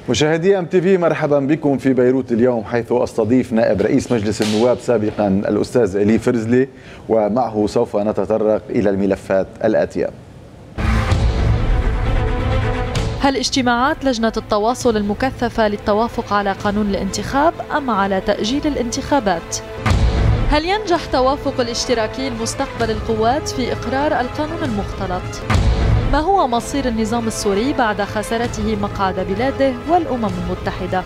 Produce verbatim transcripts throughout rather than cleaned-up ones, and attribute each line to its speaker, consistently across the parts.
Speaker 1: مشاهدي ام تي في، مرحبا بكم في بيروت اليوم، حيث استضيف نائب رئيس مجلس النواب سابقا الاستاذ إلي فرزلي، ومعه سوف نتطرق الى الملفات الاتيه.
Speaker 2: هل اجتماعات لجنة التواصل المكثفة للتوافق على قانون الانتخاب أم على تأجيل الانتخابات؟ هل ينجح توافق الاشتراكي المستقبل القوات في إقرار القانون المختلط؟ ما هو مصير النظام السوري بعد خسارته مقعد بلاده والأمم المتحدة؟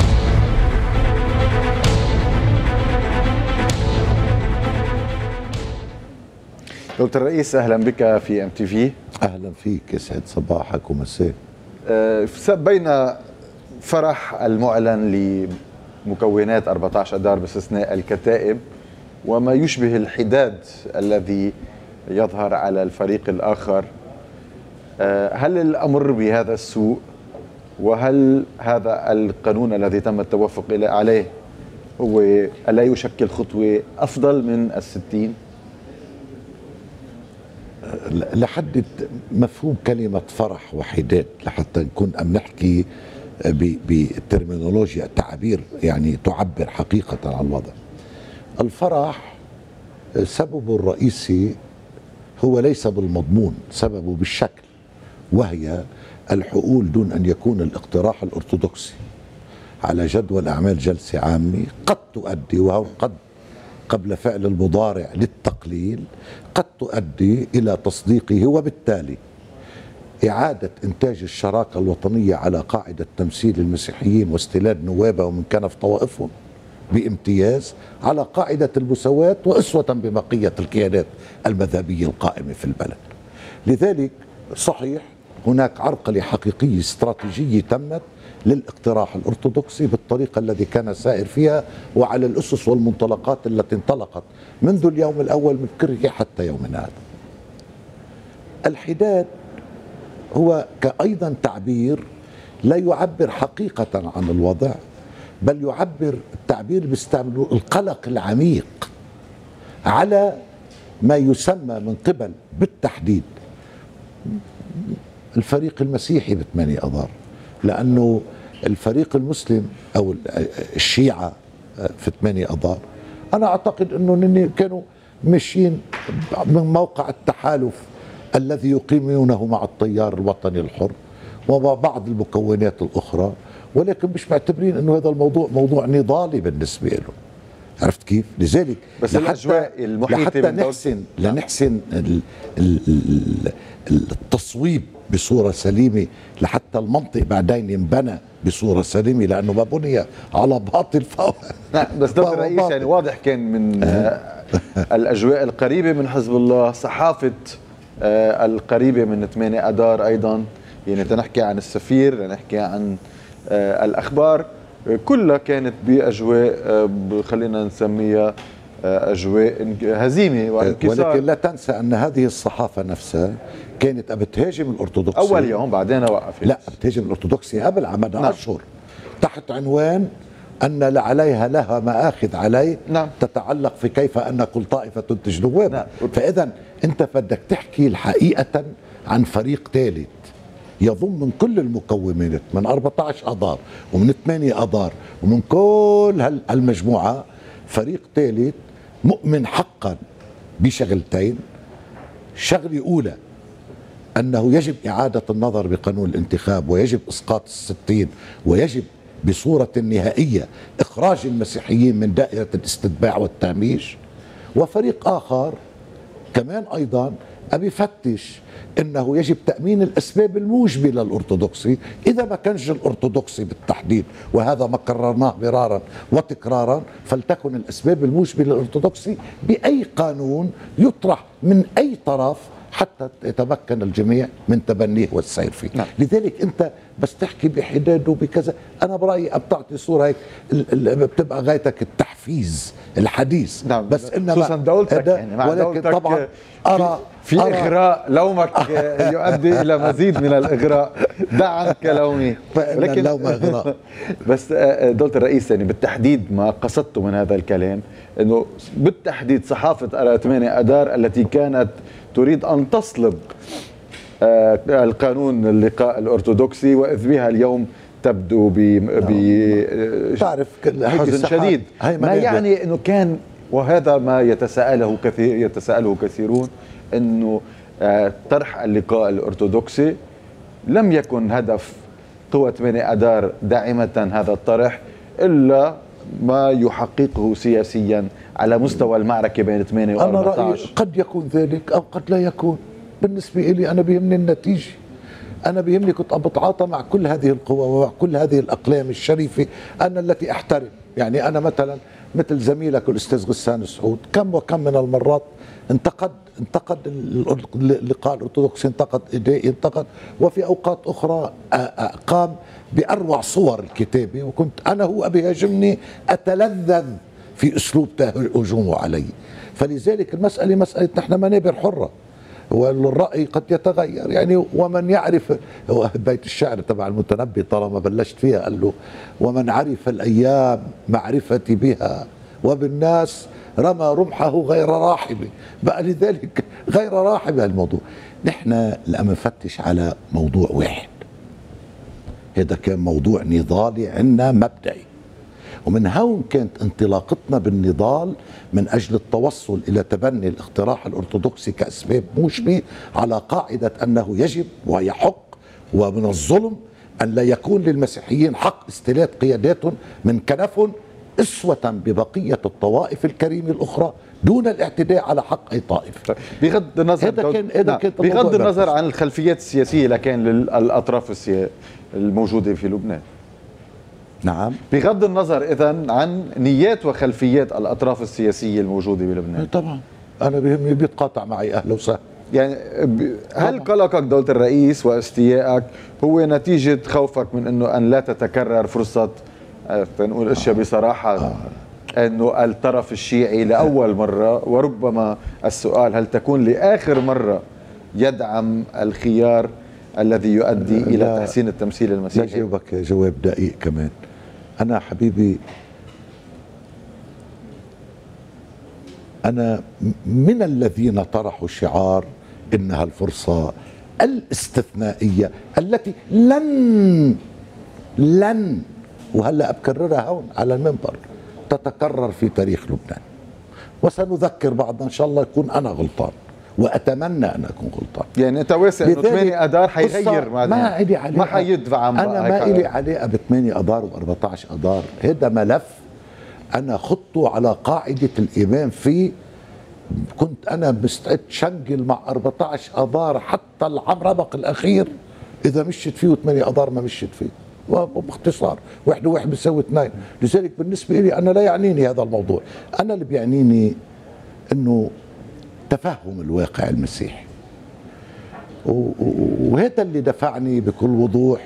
Speaker 1: دكتور الرئيس، أهلا بك في ام تي في.
Speaker 3: أهلا فيك، يسعد صباحك ومساك.
Speaker 1: بين فرح المعلن لمكونات أربعة عشر أذار باستثناء الكتائب وما يشبه الحداد الذي يظهر على الفريق الآخر، هل الأمر بهذا السوء؟ وهل هذا القانون الذي تم التوافق عليه هو ألا يشكل خطوة أفضل من الستين؟
Speaker 3: لحدد مفهوم كلمة فرح وحداد لحتى نكون أم نحكي بترمينولوجيا تعبير يعني تعبر حقيقة عن الوضع. الفرح سببه الرئيسي هو ليس بالمضمون، سببه بالشكل، وهي الحقول دون أن يكون الاقتراح الأرثوذكسي على جدول أعمال جلسة عامة قد تؤدي، وهو قد قبل فعل المضارع للتقليل، قد تؤدي إلى تصديقه، وبالتالي إعادة إنتاج الشراكة الوطنية على قاعدة تمثيل المسيحيين واستيلاد نوابهم من كنف طوائفهم بامتياز على قاعدة المساواة وأسوة ببقية القيادات المذهبية القائمة في البلد. لذلك صحيح هناك عرقلة حقيقية استراتيجية تمت للاقتراح الأرثوذكسي بالطريقة التي كان سائر فيها وعلى الأسس والمنطلقات التي انطلقت منذ اليوم الأول من كره حتى يومنا هذا. الحداد هو أيضا تعبير لا يعبر حقيقة عن الوضع، بل يعبر التعبير بيستعملوا القلق العميق على ما يسمى من قبل بالتحديد الفريق المسيحي بثمانية أذار، لأنه الفريق المسلم أو الشيعة في ثمانية أذار أنا أعتقد أنه كانوا ماشيين من موقع التحالف الذي يقيمونه مع التيار الوطني الحر ومع بعض المكونات الأخرى، ولكن مش معتبرين أنه هذا الموضوع موضوع نضالي بالنسبة له. عرفت كيف؟ لذلك
Speaker 1: بس الأجواء المحيطة
Speaker 3: لحتى نحسن لنحسن التصويب بصورة سليمة، لحتى المنطق بعدين ينبنى بصورة سليمة، لأنه ما بني على باطل فهو.
Speaker 1: لا بس دكتور الرئيس، يعني واضح كان من الأجواء القريبة من حزب الله، صحافة القريبة من ثمانية أذار أيضا، يعني تنحكي عن السفير، تنحكي عن الأخبار، كلها كانت بأجواء خلينا نسميها أجواء هزيمة وانكسار.
Speaker 3: ولكن لا تنسى أن هذه الصحافة نفسها كانت بتهاجم الأرثوذكسية
Speaker 1: أول يوم، بعدين وقفت.
Speaker 3: لا، بتهاجم الأرثوذكسية قبل عمد نعم. أشهر تحت عنوان أن عليها لها مآخذ عليه نعم. تتعلق في كيف أن كل طائفة تنتج نواب نعم. فإذا أنت بدك تحكي الحقيقة عن فريق ثالث يضم من كل المكونات من أربعة عشر أذار ومن ثمانية أذار ومن كل هالمجموعة، فريق ثالث مؤمن حقا بشغلتين. شغلة أولى أنه يجب إعادة النظر بقانون الانتخاب، ويجب إسقاط الستين، ويجب بصورة نهائية إخراج المسيحيين من دائرة الاستتباع والتهميش. وفريق آخر كمان أيضا أبي فتش أنه يجب تأمين الأسباب الموجبة للأرثوذكسي إذا ما كانش الأرثوذكسي بالتحديد، وهذا ما كررناه مرارا وتكرارا، فلتكن الأسباب الموجبة للأرثوذكسي بأي قانون يطرح من أي طرف حتى يتمكن الجميع من تبنيه والسير فيه نعم. لذلك أنت بس تحكي بحداد وبكذا، أنا برأيي بتعطي صورة هيك بتبقى غايتك التحفيز الحديث
Speaker 1: نعم.
Speaker 3: بس إنما
Speaker 1: خصوصا دولتك يعني مع
Speaker 3: ولكن
Speaker 1: دولتك
Speaker 3: طبعا أرى
Speaker 1: في أرى إغراء، لومك يؤدي إلى مزيد من الإغراء، دع عنك لومي،
Speaker 3: لكن اللوم إغراء.
Speaker 1: بس دولة الرئيس، يعني بالتحديد ما قصدته من هذا الكلام أنه بالتحديد صحافة ثمانية أذار التي كانت تريد أن تصلب القانون اللقاء الأرثوذكسي، وإذ بها اليوم تبدو ب
Speaker 3: تعرف
Speaker 1: حزن شديد، ما يعني انه كان، وهذا ما يتساءله كثير يتساءله كثيرون، انه طرح اللقاء الارثوذكسي لم يكن هدف قوى ثمانية اذار داعمة هذا الطرح، الا ما يحققه سياسيا على مستوى المعركة بين ثمانية وأربعة عشر.
Speaker 3: أنا رأيي قد يكون ذلك أو قد لا يكون. بالنسبة لي أنا بيهمني النتيجة، أنا بيهمني كنت بتعاطى مع كل هذه القوى ومع كل هذه الأقلام الشريفة أنا التي أحترم. يعني أنا مثلا مثل زميلك الأستاذ غسان سعود كم وكم من المرات انتقد انتقد اللقاء الأرثوذكسي، انتقد إيديه، انتقد، وفي أوقات أخرى قام بأروع صور الكتابة، وكنت أنا هو بيهاجمني أتلذذ في أسلوب هجومه علي. فلذلك المسألة مسألة نحن منابر حرة، والرأي قد يتغير. يعني ومن يعرف، هو بيت الشعر تبع المتنبي طالما بلشت فيها قال له: ومن عرف الأيام معرفتي بها وبالناس رمى رمحه غير راحبه. بقى لذلك غير راحبه الموضوع. نحن لما نفتش على موضوع واحد، هذا كان موضوع نضالي عندنا مبدئي، ومن هون كانت انطلاقتنا بالنضال من أجل التوصل إلى تبني الاقتراح الأرثوذكسي كأسباب موجبة، على قاعدة أنه يجب ويحق ومن الظلم أن لا يكون للمسيحيين حق استيلاد قيادات من كنف أسوة ببقية الطوائف الكريمة الأخرى دون الاعتداء على حق أي طائفة.
Speaker 1: بغض النظر
Speaker 3: هذا كان هذا كان
Speaker 1: بغض النظر عن الخلفيات السياسية لكان للأطراف الموجودة في لبنان.
Speaker 3: نعم،
Speaker 1: بغض النظر إذن عن نيات وخلفيات الأطراف السياسية الموجودة بلبنان.
Speaker 3: طبعا أنا بيهمني بيتقاطع معي أهلا وسهلا.
Speaker 1: يعني هل قلقك دولة الرئيس واستيائك هو نتيجة خوفك من أنه أن لا تتكرر فرصة، نقول اشياء بصراحه، آه. انه الطرف الشيعي لاول مره، وربما السؤال هل تكون لاخر مره، يدعم الخيار الذي يؤدي الى تحسين التمثيل المسيحي؟
Speaker 3: لا جاوبك جواب دقيق كمان. انا حبيبي انا من الذين طرحوا شعار انها الفرصه الاستثنائيه التي لن لن وهلا بكررها هون على المنبر تتكرر في تاريخ لبنان، وسنذكر بعضنا ان شاء الله يكون انا غلطان، واتمنى ان اكون غلطان.
Speaker 1: يعني انت واثق انه ثمانية اذار حيغير؟
Speaker 3: ما الي علاقه،
Speaker 1: ما حيدفع عن
Speaker 3: انا ما الي علاقه ب ثمانية اذار و14 اذار. هذا ملف انا خطه على قاعده الايمان فيه. كنت انا مستعد شنقل مع أربعة عشر اذار حتى الربق الاخير، اذا مشيت فيه ثمانية اذار ما مشيت فيه، وباختصار واحد وواحد بيساوي اثنين. لذلك بالنسبه لي انا لا يعنيني هذا الموضوع، انا اللي بيعنيني انه تفهم الواقع المسيحي، وهذا اللي دفعني بكل وضوح،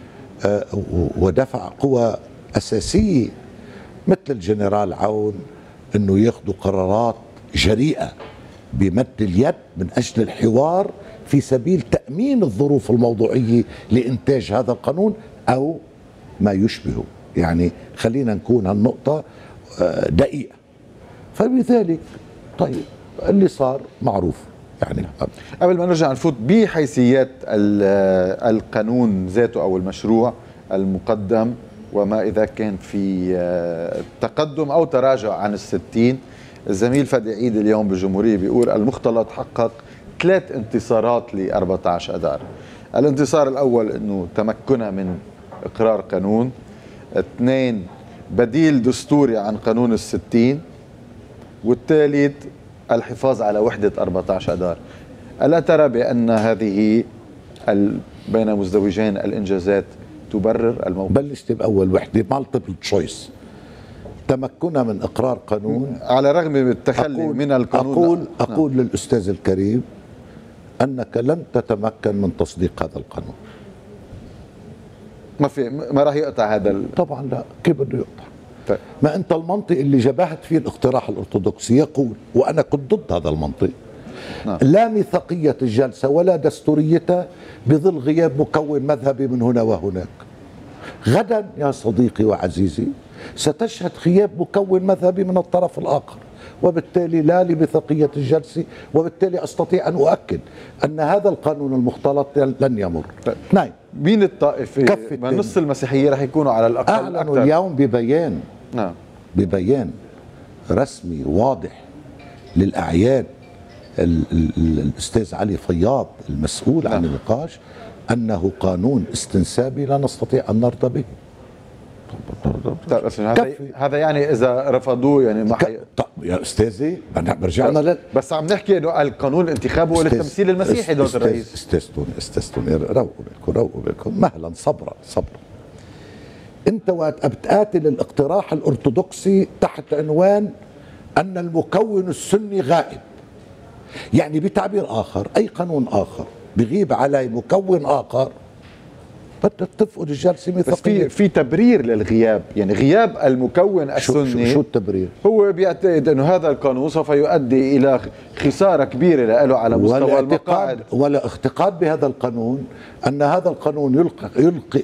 Speaker 3: ودفع قوى اساسيه مثل الجنرال عون انه ياخذوا قرارات جريئه بمد اليد من اجل الحوار في سبيل تامين الظروف الموضوعيه لانتاج هذا القانون او ما يشبهه. يعني خلينا نكون هالنقطه دقيقه. فبذلك طيب اللي صار معروف. يعني
Speaker 1: قبل ما نرجع نفوت بحيثيات القانون ذاته او المشروع المقدم، وما اذا كان في تقدم او تراجع عن الستين، الزميل فادي عيد اليوم بالجمهورية بيقول المختلط حقق ثلاث انتصارات ل أربعة عشر اذار. الانتصار الاول انه تمكنها من اقرار قانون، اثنين بديل دستوري عن قانون الستين، والثالث الحفاظ على وحدة أربعة عشر اذار. ألا ترى بأن هذه بين مزدوجين الانجازات تبرر الموضوع؟
Speaker 3: بلشت باول وحده مالتيبل تشويس، تمكنها من اقرار قانون
Speaker 1: على الرغم من التخلي من القانون.
Speaker 3: اقول اقول نعم. للاستاذ الكريم انك لن تتمكن من تصديق هذا القانون.
Speaker 1: ما في ما راح يقطع هذا ال...
Speaker 3: طبعا لا، كيف بده يقطع؟ طيب. ما انت المنطق اللي جبهت فيه الاقتراح الارثوذكسي يقول، وانا كنت ضد هذا المنطق، نعم. لا ميثاقيه الجلسه ولا دستوريتها بظل غياب مكون مذهبي من هنا وهناك. غدا يا صديقي وعزيزي ستشهد غياب مكون مذهبي من الطرف الآخر، وبالتالي لا لميثاقية الجلسة، وبالتالي أستطيع أن أؤكد أن هذا القانون المختلط لن يمر. اثنين،
Speaker 1: مين الطائفة؟ ما نص المسيحية رح يكونوا على الأقل.
Speaker 3: أعلنوا اليوم ببيان
Speaker 1: نعم
Speaker 3: ببيان رسمي واضح للأعيان ال ال ال الأستاذ علي فياض المسؤول نعم. عن النقاش أنه قانون استنسابي لا نستطيع أن نرضى به.
Speaker 1: طيب هذا هذا يعني اذا رفضوه يعني ما حي...
Speaker 3: طيب يا استاذي رجعنا لل...
Speaker 1: بس عم نحكي انه القانون الانتخابي هو للتمثيل المسيحي دوله الرئيس.
Speaker 3: استاذتوني استاذتوني روقوا بالكم روقوا بالكم مهلا صبرا صبرا. انت وقت بتقاتل الاقتراح الارثوذكسي تحت عنوان ان المكون السني غائب، يعني بتعبير اخر اي قانون اخر بغيب عليه مكون اخر بدك تفقد الجلسه ميثاقيه.
Speaker 1: بس في في تبرير للغياب، يعني غياب المكون السني.
Speaker 3: شو, شو, شو التبرير؟
Speaker 1: هو بيعتقد انه هذا القانون سوف يؤدي الى خساره كبيره له على مستوى المقاعد،
Speaker 3: ولا اعتقاد بهذا القانون ان هذا القانون يلقي يلقي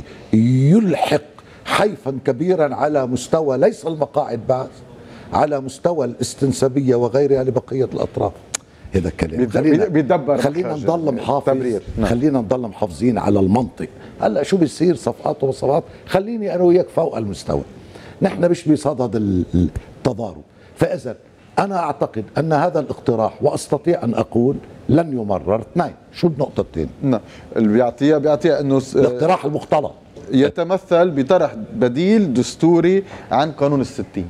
Speaker 3: يلحق حيفا كبيرا على مستوى ليس المقاعد بس، على مستوى الاستنسابيه وغيرها لبقيه الاطراف. هذا الكلام خلينا
Speaker 1: بيدبر
Speaker 3: خلينا نضل محافظ خلينا نضل محافظين على المنطق. هلا شو بيصير صفقات وصفقات، خليني انا وياك فوق المستوى، نحن مش بصدد التضارب. فاذا انا اعتقد ان هذا الاقتراح واستطيع ان اقول لن يمرر. اثنين، شو النقطه الثانيه؟
Speaker 1: نعم اللي بيعطيها بيعطيها انه
Speaker 3: الاقتراح المختلط
Speaker 1: يتمثل بطرح بديل دستوري عن قانون الستين.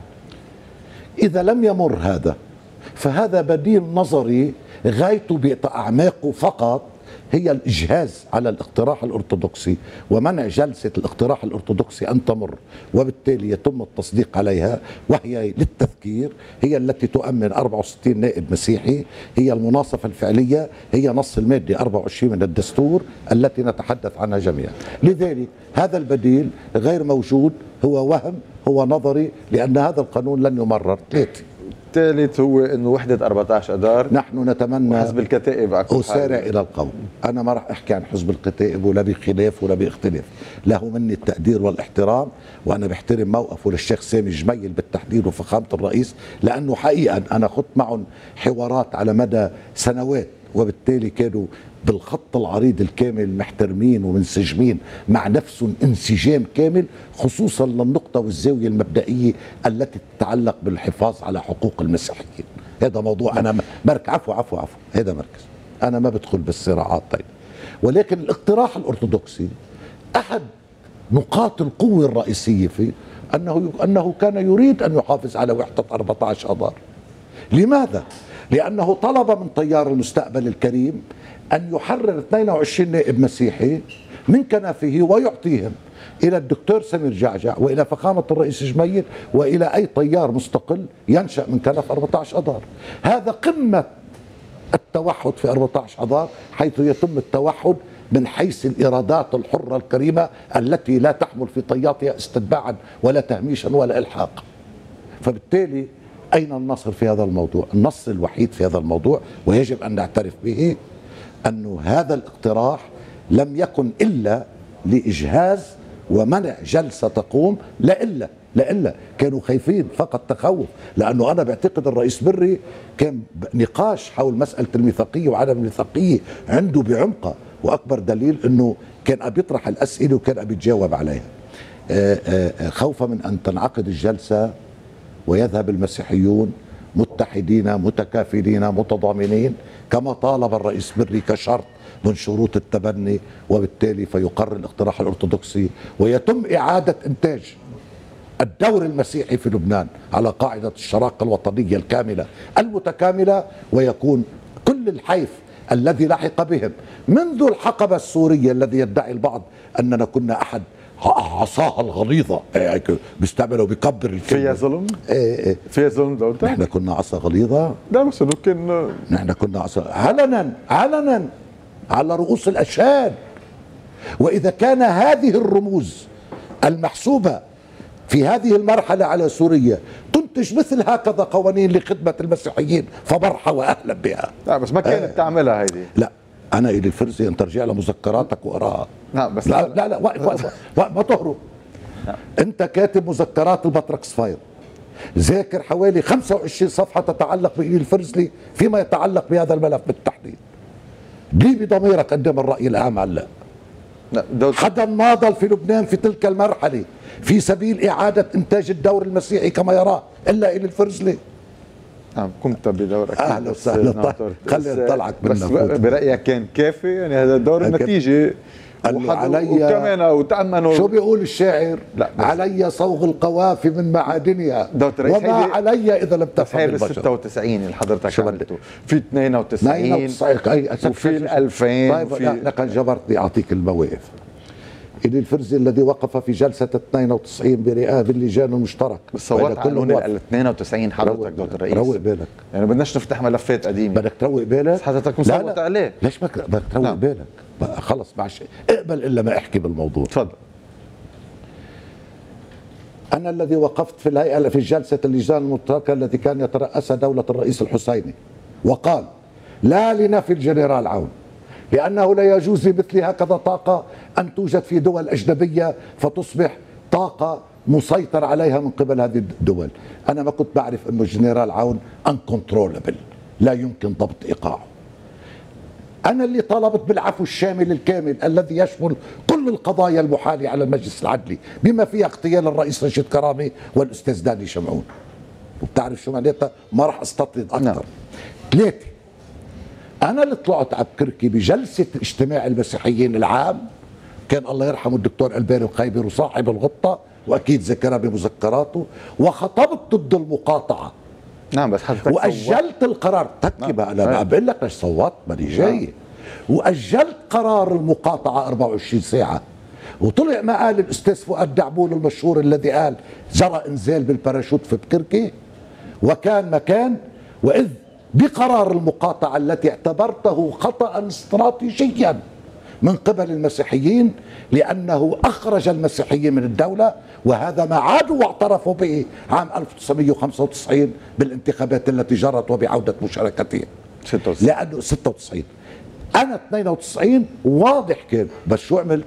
Speaker 3: اذا لم يمر هذا فهذا بديل نظري غايته بأعماقه فقط هي الإجهاز على الاقتراح الأرثوذكسي ومنع جلسة الاقتراح الأرثوذكسي أن تمر، وبالتالي يتم التصديق عليها، وهي للتذكير هي التي تؤمن أربعة وستين نائب مسيحي، هي المناصفة الفعلية، هي نص المادة أربعة وعشرين من الدستور التي نتحدث عنها جميعا. لذلك هذا البديل غير موجود، هو وهم، هو نظري، لأن هذا القانون لن يمرر. ثلاثة،
Speaker 1: الثالث هو انه وحده أربعة عشر اذار
Speaker 3: نحن نتمنى
Speaker 1: حزب الكتائب.
Speaker 3: اسارع الى القول، انا ما راح احكي عن حزب الكتائب ولا بخلاف ولا باختلاف، له مني التقدير والاحترام، وانا بحترم موقفه للشيخ سامي الجميل بالتحديد وفخامه الرئيس، لانه حقيقه انا خضت معهم حوارات على مدى سنوات، وبالتالي كانوا بالخط العريض الكامل محترمين ومنسجمين مع نفسهم انسجام كامل، خصوصا للنقطة والزاوية المبدئية التي تتعلق بالحفاظ على حقوق المسيحيين. هذا موضوع أنا مركز عفو عفو عفو هذا مركز أنا ما بدخل بالصراعات. طيب، ولكن الاقتراح الأرثوذكسي أحد نقاط القوة الرئيسية فيه أنه أنه كان يريد أن يحافظ على وحدة أربعة عشر أذار. لماذا؟ لأنه طلب من تيار المستقبل الكريم أن يحرر اثنين وعشرين نائب مسيحي من كنفه ويعطيهم إلى الدكتور سمير جعجع وإلى فخامة الرئيس جميل وإلى أي تيار مستقل ينشأ من كنف أربعة عشر أذار. هذا قمة التوحد في أربعة عشر أذار، حيث يتم التوحد من حيث الإرادات الحرة الكريمة التي لا تحمل في طياتها استتباعا ولا تهميشا ولا إلحاق. فبالتالي أين النصر في هذا الموضوع؟ النصر الوحيد في هذا الموضوع ويجب أن نعترف به أن هذا الاقتراح لم يكن إلا لإجهاز ومنع جلسة تقوم، لا إلا لا إلا كانوا خايفين فقط تخوف، لأنه أنا بعتقد الرئيس بري كان نقاش حول مسألة الميثاقية وعدم الميثاقية عنده بعمقه، وأكبر دليل أنه كان أبي يطرح الأسئلة وكان أبي يتجاوب عليها، خوفا من أن تنعقد الجلسة ويذهب المسيحيون متحدين متكافلين متضامنين كما طالب الرئيس بري كشرط من شروط التبني، وبالتالي فيقر الاقتراح الأرثوذكسي ويتم إعادة إنتاج الدور المسيحي في لبنان على قاعدة الشراكة الوطنية الكاملة المتكاملة، ويكون كل الحيف الذي لحق بهم منذ الحقبة السورية الذي يدعي البعض أننا كنا أحد عصاها الغليظة بيستعملوا بيكبر الكلمة
Speaker 1: فيها ظلم؟
Speaker 3: ايه ايه
Speaker 1: فيها ظلم دولتك؟
Speaker 3: نحن كنا عصا غليظة؟
Speaker 1: لا بس انه كنا
Speaker 3: نحن كنا عصا علنا علنا على رؤوس الأشهاد. وإذا كان هذه الرموز المحسوبة في هذه المرحلة على سوريا تنتج مثل هكذا قوانين لخدمة المسيحيين فمرحى وأهلا بها.
Speaker 1: لا بس ما كانت آه تعملها هيدي.
Speaker 3: لا أنا إلي الفرزي أن ترجع لمذكراتك وأراها.
Speaker 1: نعم بس
Speaker 3: لا لا لا وقف وقف ما تهرب. أنت كاتب مذكرات البطركس فايل، ذاكر حوالي خمسة وعشرين صفحة تتعلق بإلي الفرزلي فيما يتعلق بهذا الملف بالتحديد. ليه بضميرك قدام الرأي العام هلا؟ حدا ناضل في لبنان في تلك المرحلة في سبيل إعادة إنتاج الدور المسيحي كما يراه إلا إلي الفرزلي.
Speaker 1: نعم قمت بدور أكيد.
Speaker 3: أهلا وسهلا. خلي نطلعك
Speaker 1: بس برأيك كان كافي يعني هذا الدور النتيجة
Speaker 3: علي
Speaker 1: وكمان وتأمنوا
Speaker 3: شو بيقول الشاعر؟ علي صوغ القوافي من معادنها وما علي إذا لم تفهم البشر.
Speaker 1: ستة وتسعين اللي حضرتك عملته في اثنين وتسعين وفي الألفين.
Speaker 3: طيب لك جبرتني أعطيك المواقف. إلي الفرزي الذي وقف في جلسة اثنين وتسعين برئاسة اللجان المشترك
Speaker 1: صوت قانون ال اثنين وتسعين حضرتك دكتور الرئيس.
Speaker 3: روق بالك
Speaker 1: يعني بدناش نفتح ملفات قديمة.
Speaker 3: بدك تروق بالك؟
Speaker 1: حضرتك مصوت عليه.
Speaker 3: ليش بدك تروق نعم. بالك؟ خلص معش اقبل إلا ما احكي بالموضوع.
Speaker 1: تفضل.
Speaker 3: أنا الذي وقفت في الهيئة في جلسة اللجان المشتركة التي كان يترأسها دولة الرئيس الحسيني وقال لا لنفي الجنرال عون لأنه لا يجوز لمثل هكذا طاقة أن توجد في دول أجنبية فتصبح طاقة مسيطر عليها من قبل هذه الدول. أنا ما كنت بعرف أنه الجنرال عون uncontrollable لا يمكن ضبط إيقاعه. أنا اللي طالبت بالعفو الشامل الكامل الذي يشمل كل القضايا المحالة على المجلس العدلي بما فيها اغتيال الرئيس رشيد كرامي والأستاذ داني شمعون. وبتعرف شو معناتها؟ ما راح استطرد أكثر. ثلاثة، أنا اللي طلعت على بكركي بجلسة اجتماع المسيحيين العام كان الله يرحمه الدكتور الباري وخيبر وصاحب الغطة وأكيد ذكرها بمذكراته وخطبت ضد المقاطعة.
Speaker 1: نعم بس حضرتك
Speaker 3: وأجلت القرار. تكي بقى أنا ما بقول لك ليش صوت ماني جاي. وأجلت قرار المقاطعة أربعة وعشرين ساعة وطلع ما قال الأستاذ فؤاد دعبول المشهور الذي قال جرى إنزال بالباراشوت في بكركي وكان مكان وإذ بقرار المقاطعة التي اعتبرته خطأ استراتيجيا من قبل المسيحيين لأنه أخرج المسيحيين من الدولة وهذا ما عادوا واعترفوا به عام ألف وتسعمئة وخمسة وتسعين بالانتخابات التي جرت وبعودة مشاركتهم
Speaker 1: ستة وتسعين.
Speaker 3: لأنه ستة وتسعين أنا اثنين وتسعين واضح كان بس شو عملت؟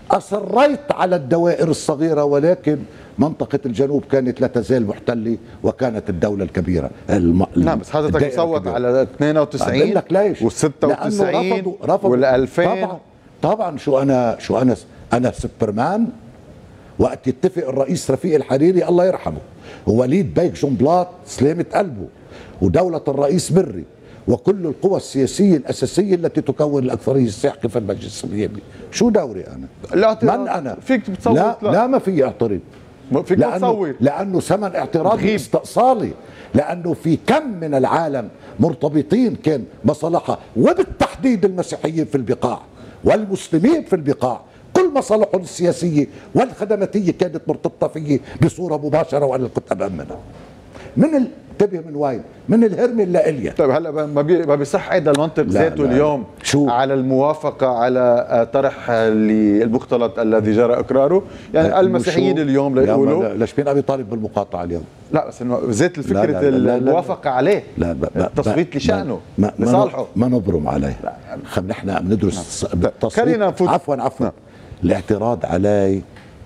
Speaker 3: أصريت على الدوائر الصغيرة ولكن منطقة الجنوب كانت لا تزال محتلة وكانت الدولة الكبيرة. الم...
Speaker 1: نعم بس حضرتك مصوت على اثنين وتسعين
Speaker 3: لك ليش؟
Speaker 1: وستة وتسعين والألفين.
Speaker 3: طبعا طبعا شو أنا شو أنا أنا سوبرمان. وقت يتفق الرئيس رفيق الحريري الله يرحمه ووليد بيك جنبلاط سلامة قلبه ودولة الرئيس بري وكل القوى السياسية الأساسية التي تكون الأكثرية الساحقة في المجلس النيابي، شو دوري أنا؟ من أنا؟
Speaker 1: فيك تصوت.
Speaker 3: لا, لا لا ما في اعترض.
Speaker 1: فيك تصوت
Speaker 3: لأنه ثمن اعتراضي استئصالي لأنه في كم من العالم مرتبطين كان مصالحها وبالتحديد المسيحيين في البقاع والمسلمين في البقاع كل مصالحهم السياسية والخدماتية كانت مرتبطة فيه بصورة مباشرة وأنا كنت أبأمنها. من ال... انتبه من وين؟ من الهرمل لإليا.
Speaker 1: طيب هلا ما بيصح ايضا المنطق ذاته اليوم
Speaker 3: شو؟
Speaker 1: على الموافقه على طرح المختلط الذي جرى اقراره، يعني المسيحيين اليوم ليقولوا
Speaker 3: ليش مين ابي طالب بالمقاطعه اليوم؟
Speaker 1: لا بس ذات الفكره الموافقه عليه
Speaker 3: لا
Speaker 1: التصويت لشانه
Speaker 3: لصالحه ما نبرم عليه. خم نحن بندرس بالتصويت. عفوا عفوا نا. الاعتراض علي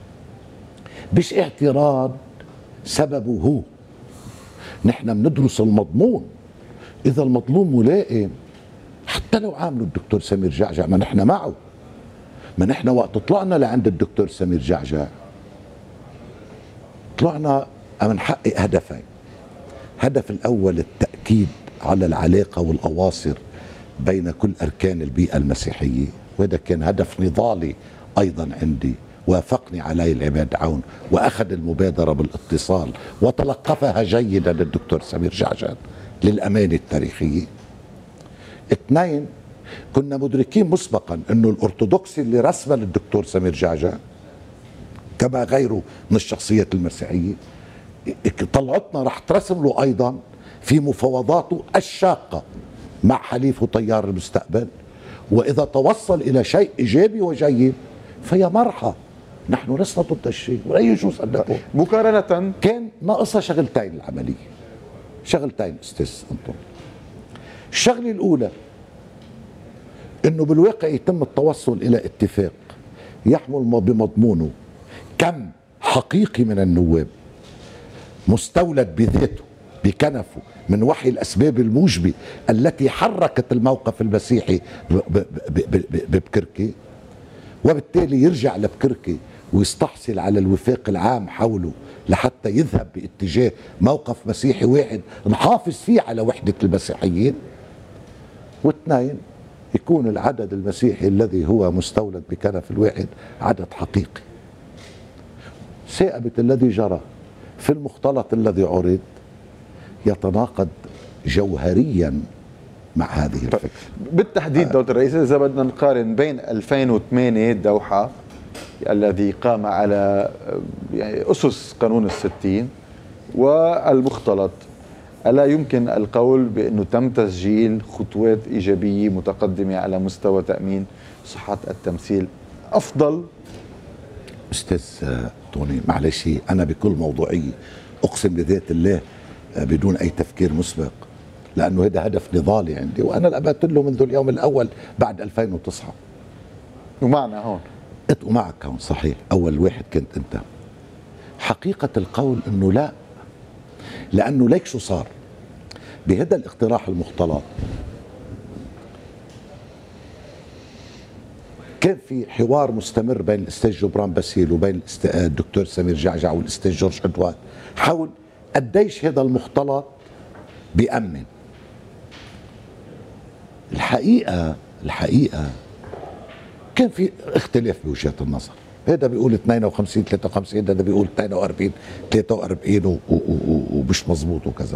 Speaker 3: مش اعتراض سببه هو، نحن بندرس المضمون. اذا المضمون ملائم حتى لو عامله الدكتور سمير جعجع ما نحن معه. ما نحن وقت طلعنا لعند الدكتور سمير جعجع طلعنا بنحقق هدفين. الهدف الاول التاكيد على العلاقه والاواصر بين كل اركان البيئه المسيحيه، وهذا كان هدف نضالي ايضا عندي، وافقني عليه العماد عون واخذ المبادره بالاتصال وتلقفها جيدا الدكتور سمير جعجع للامانه التاريخيه. اثنين، كنا مدركين مسبقا انه الارثوذكسي اللي رسمه للدكتور سمير جعجع كما غيره من الشخصيات المسيحيه طلعتنا رح ترسم له ايضا في مفاوضاته الشاقه مع حليفه تيار المستقبل، واذا توصل الى شيء ايجابي وجيد فيا مرحى، نحن لسنا ضد الشيء ولا يجوز ان نكون.
Speaker 1: مقارنة
Speaker 3: كان ناقصها شغلتين العمليه، شغلتين استاذ انطون. الشغله الاولى انه بالواقع يتم التوصل الى اتفاق يحمل بمضمونه كم حقيقي من النواب مستولد بذاته بكنفه من وحي الاسباب الموجبه التي حركت الموقف المسيحي ببكركي، وبالتالي يرجع لبكركي ويستحصل على الوفاق العام حوله لحتى يذهب باتجاه موقف مسيحي واحد نحافظ فيه على وحدة المسيحيين. واثنين، يكون العدد المسيحي الذي هو مستولد بكنف الواحد عدد حقيقي. ثاقبة الذي جرى في المختلط الذي عرض يتناقض جوهريا مع هذه الفكرة.
Speaker 1: بالتحديد دكتور الرئيس، إذا بدنا نقارن بين ألفين وثمانية الدوحة الذي قام على يعني أسس قانون الستين والمختلط، ألا يمكن القول بأنه تم تسجيل خطوات إيجابية متقدمة على مستوى تأمين صحة التمثيل أفضل؟
Speaker 3: أستاذ توني معلش، أنا بكل موضوعية أقسم بذات الله بدون أي تفكير مسبق، لأنه هذا هدف نضالي عندي، وأنا الأبات له منذ اليوم الأول بعد ألفين وتسعة.
Speaker 1: ومعنا هون
Speaker 3: ومعك هون صحيح، أول واحد كنت أنت. حقيقة القول أنه لا، لأنه ليك شو صار بهذا الاقتراح المختلط. كان في حوار مستمر بين الأستاذ جبران باسيل وبين الدكتور سمير جعجع والأستاذ جورج عدوان حول قديش هذا المختلط بيأمن. الحقيقة الحقيقة كان في اختلاف بوجهات النظر، هذا بيقول اثنين وخمسين ثلاثة وخمسين، هذا بيقول اثنين وأربعين ثلاثة وأربعين ومش مظبوط وكذا.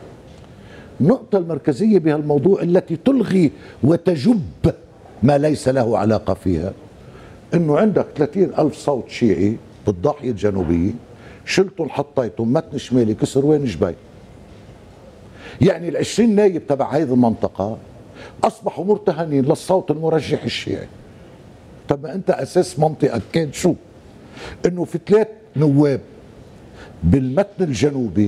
Speaker 3: النقطة المركزية بهالموضوع التي تلغي وتجب ما ليس له علاقة فيها، انه عندك ثلاثين ألف صوت شيعي بالضاحية الجنوبية، شلتهم حطيتهم متن شمالي كسر وين جبين. يعني العشرين نايب تبع هذه المنطقة أصبحوا مرتهنين للصوت المرجح الشيعي. طب ما أنت أساس منطقة كان شو؟ إنه في ثلاث نواب بالمتن الجنوبي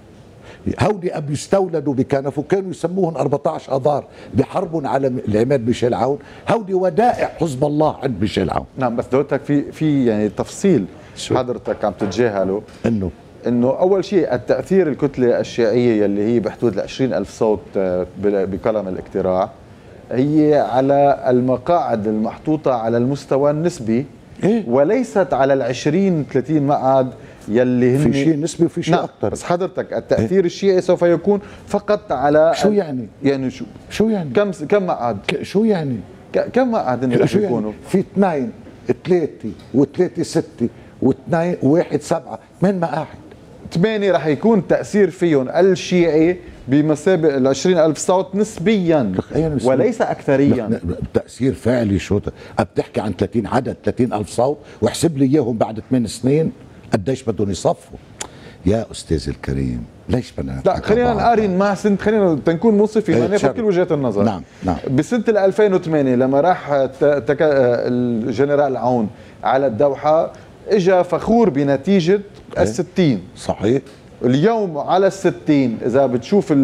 Speaker 3: هودي قبل يستولدوا بكنف وكانوا يسموهم أربعة عشر أذار بحربهم على العماد ميشيل عون، هودي ودائع حزب الله عند ميشيل عون.
Speaker 1: نعم، بس دولتك في في يعني تفصيل شو حضرتك عم تتجاهله،
Speaker 3: إنه
Speaker 1: انه اول شيء التاثير الكتله الشيعيه اللي هي بحدود ال عشرين ألف صوت بقلم الاقتراع هي على المقاعد المحطوطه على المستوى النسبي، إيه؟ وليست على ال عشرين ثلاثين مقعد يلي هن
Speaker 3: في شيء نسبي وفي شيء اكثر.
Speaker 1: بس حضرتك التاثير إيه؟ الشيعي سوف يكون فقط على
Speaker 3: شو يعني؟
Speaker 1: يعني شو
Speaker 3: شو يعني؟
Speaker 1: كم كم مقعد؟
Speaker 3: شو يعني؟
Speaker 1: كم مقعد هن رح يكونوا؟
Speaker 3: يعني؟ في اثنين ثلاثه وثلاثه سته واثنين وواحد سبعه، ثمان مقاعد.
Speaker 1: ثمانية رح يكون تأثير فيهم الشيعي بمثابة ال عشرين ألف صوت نسبيا وليس أكثريا.
Speaker 3: تأثير فعلي شو بتحكي عن ثلاثين عدد ثلاثين ألف صوت، واحسب لي إياهم بعد ثمان سنين قديش بدهم يصفوا. يا أستاذ الكريم ليش بدنا
Speaker 1: لا خلينا نقارن مع سنة، خلينا تنكون منصفين ما ناخذ كل وجهات النظر.
Speaker 3: نعم نعم.
Speaker 1: بسنة ألفين وثمانية لما راح تك... الجنرال عون على الدوحة اجى فخور بنتيجة الستين.
Speaker 3: صحيح.
Speaker 1: اليوم على الستين إذا بتشوف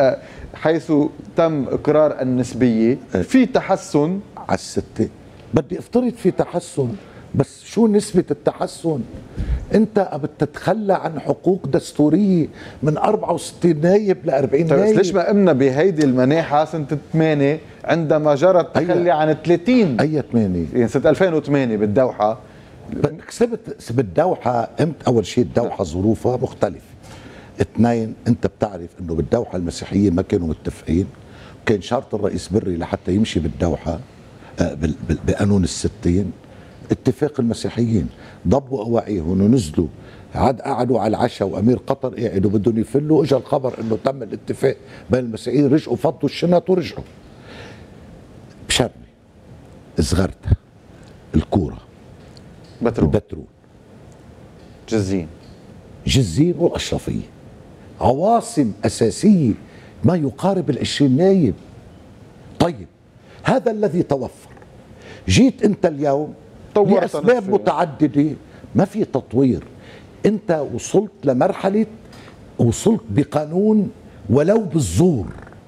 Speaker 1: حيث تم إقرار النسبية في تحسن
Speaker 3: على الستين. بدي افترض في تحسن، بس شو نسبة التحسن؟ انت بتتخلى عن حقوق دستورية من أربعة وستين نايب ل أربعين
Speaker 1: طيب
Speaker 3: نايب.
Speaker 1: ليش ما قمنا بهيدي المناحة سنة ثمانية عندما جرى التخلي عن ثلاثين؟
Speaker 3: أي ثمانية؟
Speaker 1: يعني سنة ألفين وثمانية بالدوحة
Speaker 3: كسبت بالدوحة. امتى؟ أول شيء الدوحة ظروفها مختلفة. اثنين، انت بتعرف انه بالدوحة المسيحيين ما كانوا متفقين، كان شرط الرئيس بري لحتى يمشي بالدوحة بقانون الستين اتفاق المسيحيين. ضبوا اواعيهم ونزلوا عاد قعدوا على العشاء وامير قطر قاعد وبدهم يفلوا، اجى الخبر انه تم الاتفاق بين المسيحيين، رجعوا فضوا الشنط ورجعوا. بشرني، زغرتها، الكورة،
Speaker 1: بترول،
Speaker 3: البترول،
Speaker 1: جزين
Speaker 3: جزين والأشرفية، عواصم أساسية ما يقارب العشرين نايب. طيب هذا الذي توفر، جيت أنت اليوم لأسباب متعددة ما في تطوير، أنت وصلت لمرحلة، وصلت بقانون ولو بالزور،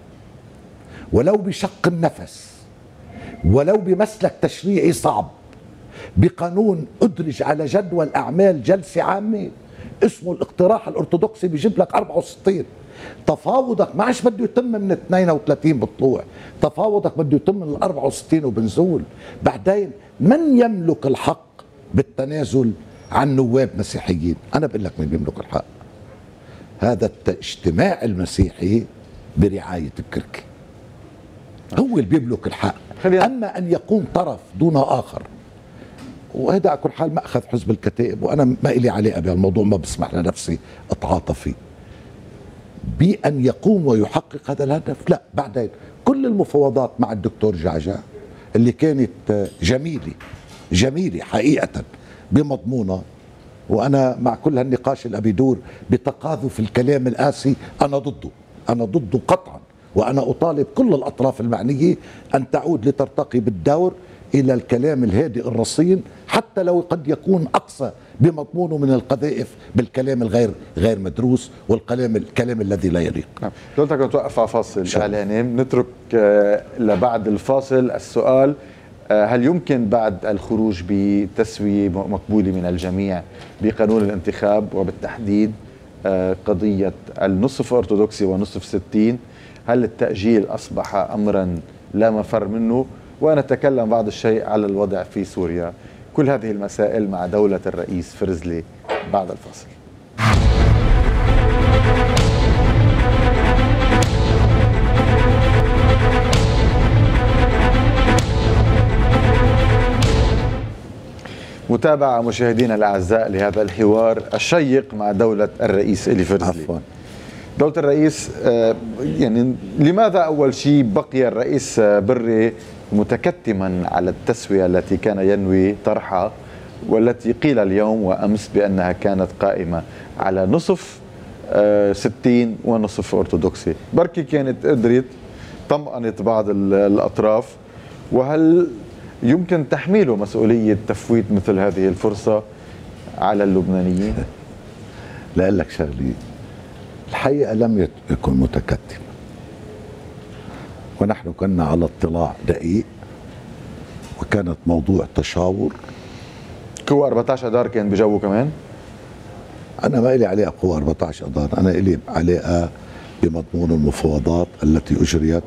Speaker 3: ولو بشق النفس، ولو بمسلك تشريعي صعب، بقانون أدرج على جدول أعمال جلسة عامة اسمه الاقتراح الأرثوذكسي بيجيب لك أربعة وستين. تفاوضك ما عادش بده يتم من اثنين وثلاثين بطلوع، تفاوضك بده يتم من أربعة وستين وبنزول. بعدين من يملك الحق بالتنازل عن نواب مسيحيين؟ انا بقول لك من بيملك الحق، هذا الاجتماع المسيحي برعاية الكركي هو اللي بيملك الحق. اما ان يقوم طرف دون اخر، وهذا على كل حال مأخذ حزب الكتائب، وانا ما إلي علاقه بهالموضوع، ما بسمح لنفسي اتعاطى فيه، بأن يقوم ويحقق هذا الهدف. لا، بعدين كل المفاوضات مع الدكتور جعجع اللي كانت جميله جميله حقيقه بمضمونها، وانا مع كل هالنقاش اللي بيدور بتقاذف الكلام القاسي انا ضده، انا ضده قطعا، وانا اطالب كل الاطراف المعنيه ان تعود لترتقي بالدور الى الكلام الهادئ الرصين، حتى لو قد يكون اقصى بمضمونه من القذائف بالكلام الغير غير مدروس والكلام الكلام الذي لا يليق.
Speaker 1: نعم. دولتك نتوقف على فاصل اعلاني، نترك آه لبعد الفاصل السؤال: آه هل يمكن بعد الخروج بتسوية مقبولة من الجميع بقانون الانتخاب، وبالتحديد آه قضية النصف أرثوذكسي ونصف ستين، هل التأجيل أصبح أمرا لا مفر منه؟ ونتكلم بعض الشيء على الوضع في سوريا. كل هذه المسائل مع دولة الرئيس فرزلي بعد الفاصل. متابعة مشاهدينا الأعزاء لهذا الحوار الشيق مع دولة الرئيس إلي فرزلي. عفوا. دولة الرئيس، يعني لماذا أول شيء بقي الرئيس بري متكتما على التسوية التي كان ينوي طرحها، والتي قيل اليوم وأمس بأنها كانت قائمة على نصف ستين ونصف أرثوذكسي؟ بركي كانت قدرت طمأنت بعض الأطراف، وهل يمكن تحميله مسؤولية تفويت مثل هذه الفرصة على اللبنانيين؟
Speaker 3: لا أقول لك شغلي، الحقيقة لم يكن متكتما، ونحن كنا على اطلاع دقيق، وكانت موضوع تشاور.
Speaker 1: قوة أربعة عشر أذار كان بجوه كمان؟
Speaker 3: أنا ما إلي علاقة قوة أربعة عشر أذار، أنا إلي علاقة بمضمون المفاوضات التي أجريت.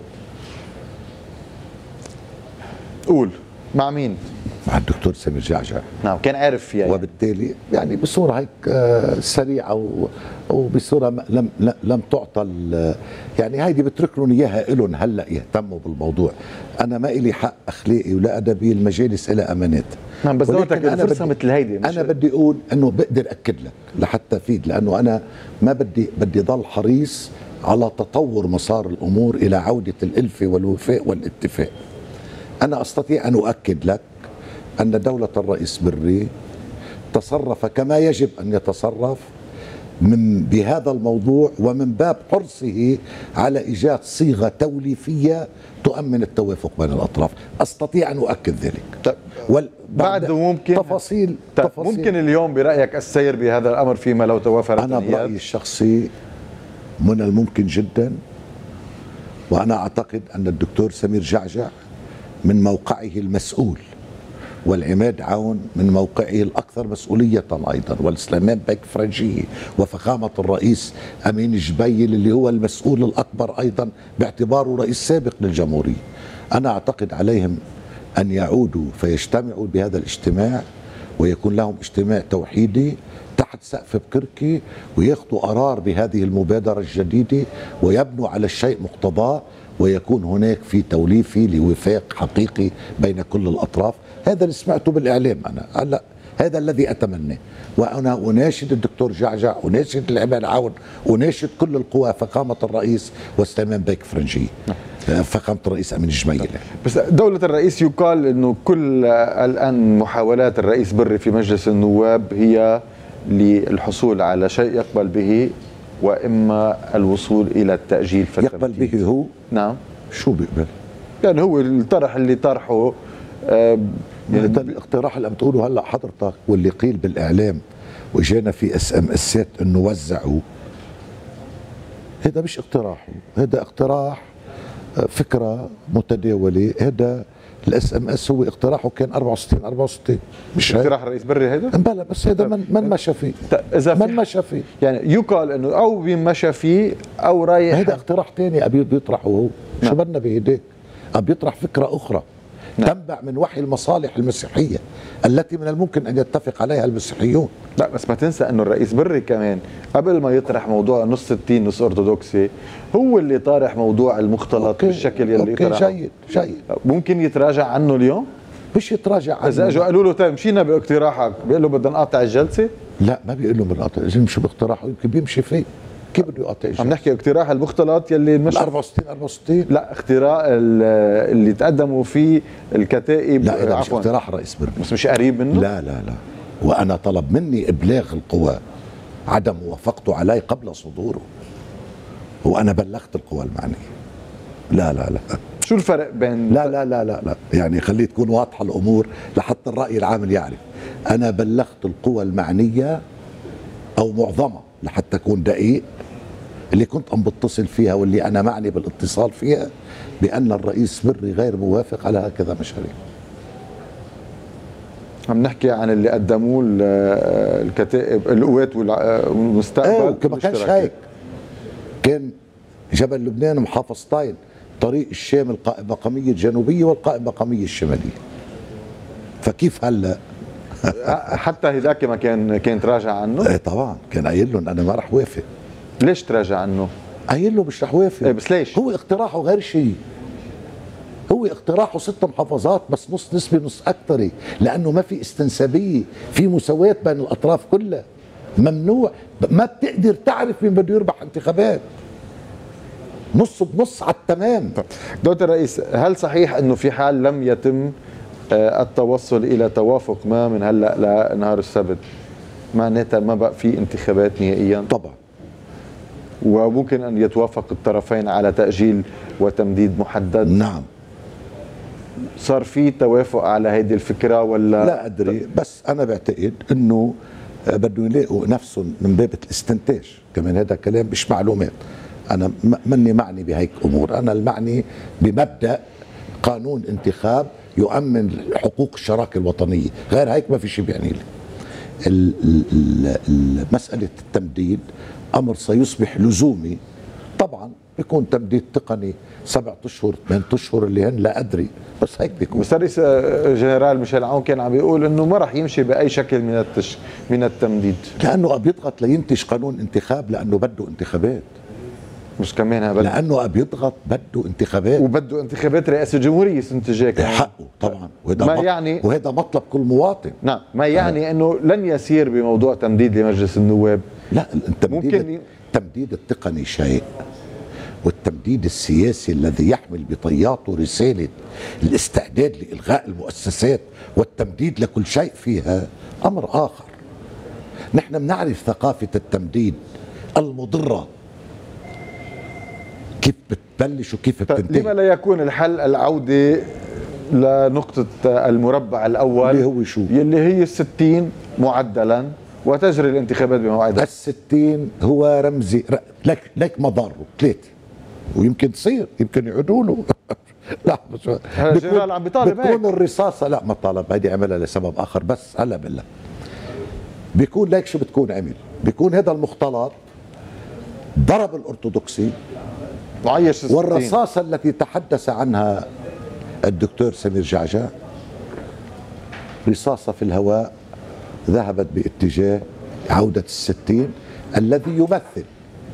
Speaker 1: قول مع مين؟
Speaker 3: مع الدكتور سمير جعجع.
Speaker 1: نعم، كان عارف فيها يعني.
Speaker 3: وبالتالي يعني بصورة هيك سريعة وبصورة لم لم تعطى، يعني هيدي بترك لهم اياها لهم هلا يهتموا بالموضوع. انا ما إلي حق اخلاقي ولا ادبي، المجالس لها امانات.
Speaker 1: نعم، بس دولتك الفرصة مثل هيدي.
Speaker 3: انا بدي اقول انه بقدر اكد لك لحتى افيد، لانه انا ما بدي بدي ضل حريص على تطور مسار الامور الى عودة الالفة والوفاء والاتفاق. انا استطيع ان اؤكد لك أن دولة الرئيس بري تصرف كما يجب أن يتصرف من بهذا الموضوع، ومن باب حرصه على إيجاد صيغة توليفية تؤمن التوافق بين الأطراف. أستطيع أن أؤكد ذلك.
Speaker 1: بعد ممكن
Speaker 3: تفاصيل,
Speaker 1: تفاصيل ممكن اليوم برأيك السير بهذا الأمر فيما لو توافرت
Speaker 3: أنا برأيي الشخصي من الممكن جدا، وأنا أعتقد أن الدكتور سمير جعجع من موقعه المسؤول، والعماد عون من موقعه الأكثر مسؤولية أيضا، والسليمان بيك فرنجي، وفخامة الرئيس أمين جبيل اللي هو المسؤول الأكبر أيضا باعتباره رئيس سابق للجمهورية. أنا أعتقد عليهم أن يعودوا فيجتمعوا بهذا الاجتماع، ويكون لهم اجتماع توحيدي تحت سقف بكركي، وياخذوا قرار بهذه المبادرة الجديدة ويبنوا على الشيء مقتضاه، ويكون هناك في توليفي لوفاق حقيقي بين كل الأطراف. هذا اللي سمعته بالإعلام. أنا هلا هذا الذي أتمناه، وأنا أناشد الدكتور جعجع، أناشد العماد عون، أناشد كل القوى، فخامة الرئيس وسليمان بيك فرنجي، فخامة الرئيس أمين جميل.
Speaker 1: بس دولة الرئيس يقال أنه كل الآن محاولات الرئيس بري في مجلس النواب هي للحصول على شيء يقبل به، وإما الوصول إلى التأجيل.
Speaker 3: يقبل به هو؟
Speaker 1: نعم.
Speaker 3: شو بيقبل؟
Speaker 1: يعني هو الطرح اللي طرحه، آه
Speaker 3: يعني الاقتراح اللي عم تقوله هلا حضرتك واللي قيل بالاعلام واجانا في اس ام اسات انه وزعوا، هذا مش اقتراح، هذا اقتراح فكره متداوله، هذا الاس ام اس هو اقتراحه كان أربعة وستين أربعة وستين، مش
Speaker 1: اقتراح الرئيس بري هيدا؟
Speaker 3: بلا بس هذا من من مشى فيه،
Speaker 1: اذا
Speaker 3: من مشى فيه
Speaker 1: يعني يقال انه او بيمشى فيه او رايح.
Speaker 3: هذا اقتراح ثاني ابي بيطرحه هو. نعم. شو بدنا بهديك؟ ابي يطرح فكره اخرى. نعم. تنبع من وحي المصالح المسيحيه التي من الممكن ان يتفق عليها المسيحيون.
Speaker 1: لا بس ما تنسى انه الرئيس بري كمان قبل ما يطرح موضوع نص ستين نص ارثوذكسي هو اللي طارح موضوع المختلط. أوكي. بالشكل يلي طرحه.
Speaker 3: جيد جيد.
Speaker 1: ممكن يتراجع عنه اليوم؟
Speaker 3: مش يتراجع عنه.
Speaker 1: اذا اجوا قالوا له طيب مشينا باقتراحك بيقول له بدنا نقاطع الجلسه؟
Speaker 3: لا ما بيقول له بنقاطع، يمشي باقتراحه يمكن بيمشي فيه. كيف بده يقاطع الجلسه؟
Speaker 1: عم نحكي اقتراح المختلط يلي مش
Speaker 3: أربعة وستين أربعة وستين.
Speaker 1: لا اختراع اللي تقدموا فيه الكتائب.
Speaker 3: لا لا مش اقتراح رئيس بري،
Speaker 1: بس مش قريب منه.
Speaker 3: لا لا لا، وانا طلب مني ابلاغ القوى عدم موافقته علي قبل صدوره، وانا بلغت القوى المعنيه. لا لا لا
Speaker 1: شو الفرق بين
Speaker 3: لا لا لا لا لا يعني خليه تكون واضحه الامور لحتى الراي العام يعرف. انا بلغت القوى المعنيه او معظمها لحتى اكون دقيق، اللي كنت عم بتصل فيها واللي انا معني بالاتصال فيها، بان الرئيس بري غير موافق على هكذا مشاريع.
Speaker 1: عم نحكي عن اللي قدموه الكتائب القوات والمستقبل.
Speaker 3: ايه ما كانش هيك، كان جبل لبنان محافظتين، طريق الشام القائم مقامية الجنوبية والقائم مقامية الشمالية. فكيف هلا؟
Speaker 1: حتى هداك ما كان كان تراجع عنه؟
Speaker 3: ايه طبعا كان قايل لهم انا ما رح وافق.
Speaker 1: ليش تراجع عنه؟
Speaker 3: قايل له مش رح وافق.
Speaker 1: ايه بس ليش؟
Speaker 3: هو اقتراحه غير شيء، هو اقتراحه ست محافظات بس نص نسبة نص أكتري، لأنه ما في استنسابية، في مساواة بين الأطراف كلها، ممنوع، ما بتقدر تعرف مين بده يربح انتخابات، نص بنص على التمام.
Speaker 1: دكتور رئيس، هل صحيح أنه في حال لم يتم التوصل إلى توافق ما من هلأ لنهار السبت معناتها ما بقى في انتخابات نهائيا؟
Speaker 3: طبعا.
Speaker 1: وممكن أن يتوافق الطرفين على تأجيل وتمديد محدد؟
Speaker 3: نعم.
Speaker 1: صار في توافق على هذه الفكرة ولا؟
Speaker 3: لا أدري، بس أنا بعتقد أنه بدهم يلاقوا نفسهم من باب الاستنتاج، كمان هذا كلام مش معلومات، أنا ماني معني بهيك أمور، أنا المعني بمبدأ قانون انتخاب يؤمن حقوق الشراكة الوطنية، غير هيك ما في شيء بيعني لي. مسألة التمديد أمر سيصبح لزومي، طبعا بيكون تمديد تقني سبعة اشهر ثمان اشهر اللي هن لا ادري، بس هيك بيكون.
Speaker 1: بس الرئيس جنرال ميشيل عون كان عم بيقول انه ما راح يمشي باي شكل من التش من التمديد،
Speaker 3: لانه بيضغط لينتج قانون انتخاب، لانه بده انتخابات.
Speaker 1: مش كمان بده،
Speaker 3: لانه بيضغط بده انتخابات،
Speaker 1: وبده انتخابات رئاسة الجمهورية سنة الجاية
Speaker 3: حقه طبعا،
Speaker 1: وهذا ما يعني
Speaker 3: وهذا مطلب كل مواطن.
Speaker 1: نعم، ما يعني انه لن يسير بموضوع تمديد لمجلس النواب.
Speaker 3: لا التمديد ممكن التمديد التقني شيء، والتمديد السياسي الذي يحمل بطياته رسالة الاستعداد لإلغاء المؤسسات والتمديد لكل شيء فيها أمر آخر. نحن بنعرف ثقافة التمديد المضرة كيف بتبلش وكيف بتنتهي.
Speaker 1: لما لا يكون الحل العودة لنقطة المربع الأول
Speaker 3: اللي هو شو؟
Speaker 1: اللي هي الستين معدلا وتجري الانتخابات بموعدها.
Speaker 3: الستين هو رمزي، لك لك مضاره ثلاثة، ويمكن تصير، يمكن يعودوا له. لا بس
Speaker 1: الجنرال عم بيطالب هيك.
Speaker 3: بتكون الرصاصة، لا ما طالب، هيدي عملها لسبب آخر، بس هلا بالله بيكون لك شو بتكون عمل، بيكون هذا المختلط ضرب الأرثوذكسي
Speaker 1: وعيش الستين،
Speaker 3: والرصاصة التي تحدث عنها الدكتور سمير جعجع رصاصة في الهواء ذهبت باتجاه عودة الستين الذي يمثل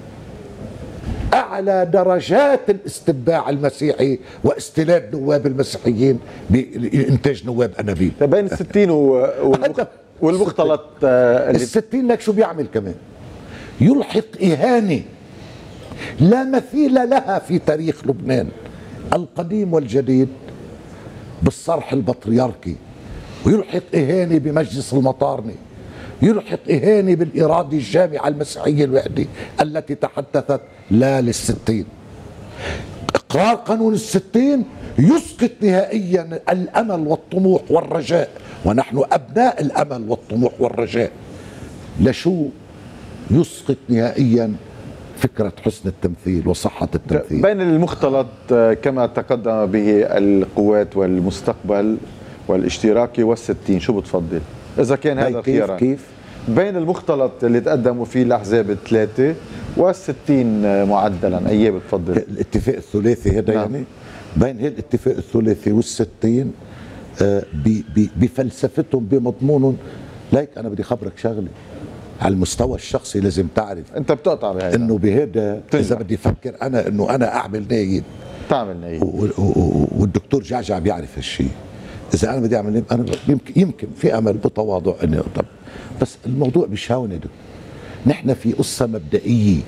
Speaker 3: أعلى درجات الاستتباع المسيحي واستلاد نواب المسيحيين بإنتاج نواب أنابيب.
Speaker 1: بين الستين والمختلط
Speaker 3: الستين لك شو بيعمل كمان؟ يلحق إهانة لا مثيل لها في تاريخ لبنان القديم والجديد بالصرح البطريركي، ويلحق إهانة بمجلس المطارني، يلحق إهانة بالإرادة الجامعة المسيحية الوحدة التي تحدثت لا للستين. إقرار قانون الستين يسقط نهائيا الأمل والطموح والرجاء، ونحن أبناء الأمل والطموح والرجاء. لشو يسقط نهائيا فكرة حسن التمثيل وصحة التمثيل.
Speaker 1: بين المختلط كما تقدم به القوات والمستقبل والاشتراكي والستين، شو بتفضل إذا كان هذا الخيار؟
Speaker 3: كيف كيف؟
Speaker 1: بين المختلط اللي تقدموا فيه الأحزاب الثلاثة والستين معدلا، أيه بتفضل؟
Speaker 3: الاتفاق الثلاثي هذا نعم. يعني بين هي الاتفاق الثلاثي والستين آه بفلسفتهم بمضمونهم. ليك أنا بدي خبرك شغلة على المستوى الشخصي، لازم تعرف
Speaker 1: انت بتقطع بهذا
Speaker 3: انه بهذا اذا بدي افكر انا انه انا اعمل نايب
Speaker 1: تعمل نايب
Speaker 3: والدكتور جعجع بيعرف هالشيء. اذا انا بدي اعمل نايب انا يمكن يمكن في امل بتواضع اني اقدر، بس الموضوع مش هون ده. نحن في قصه مبدئيه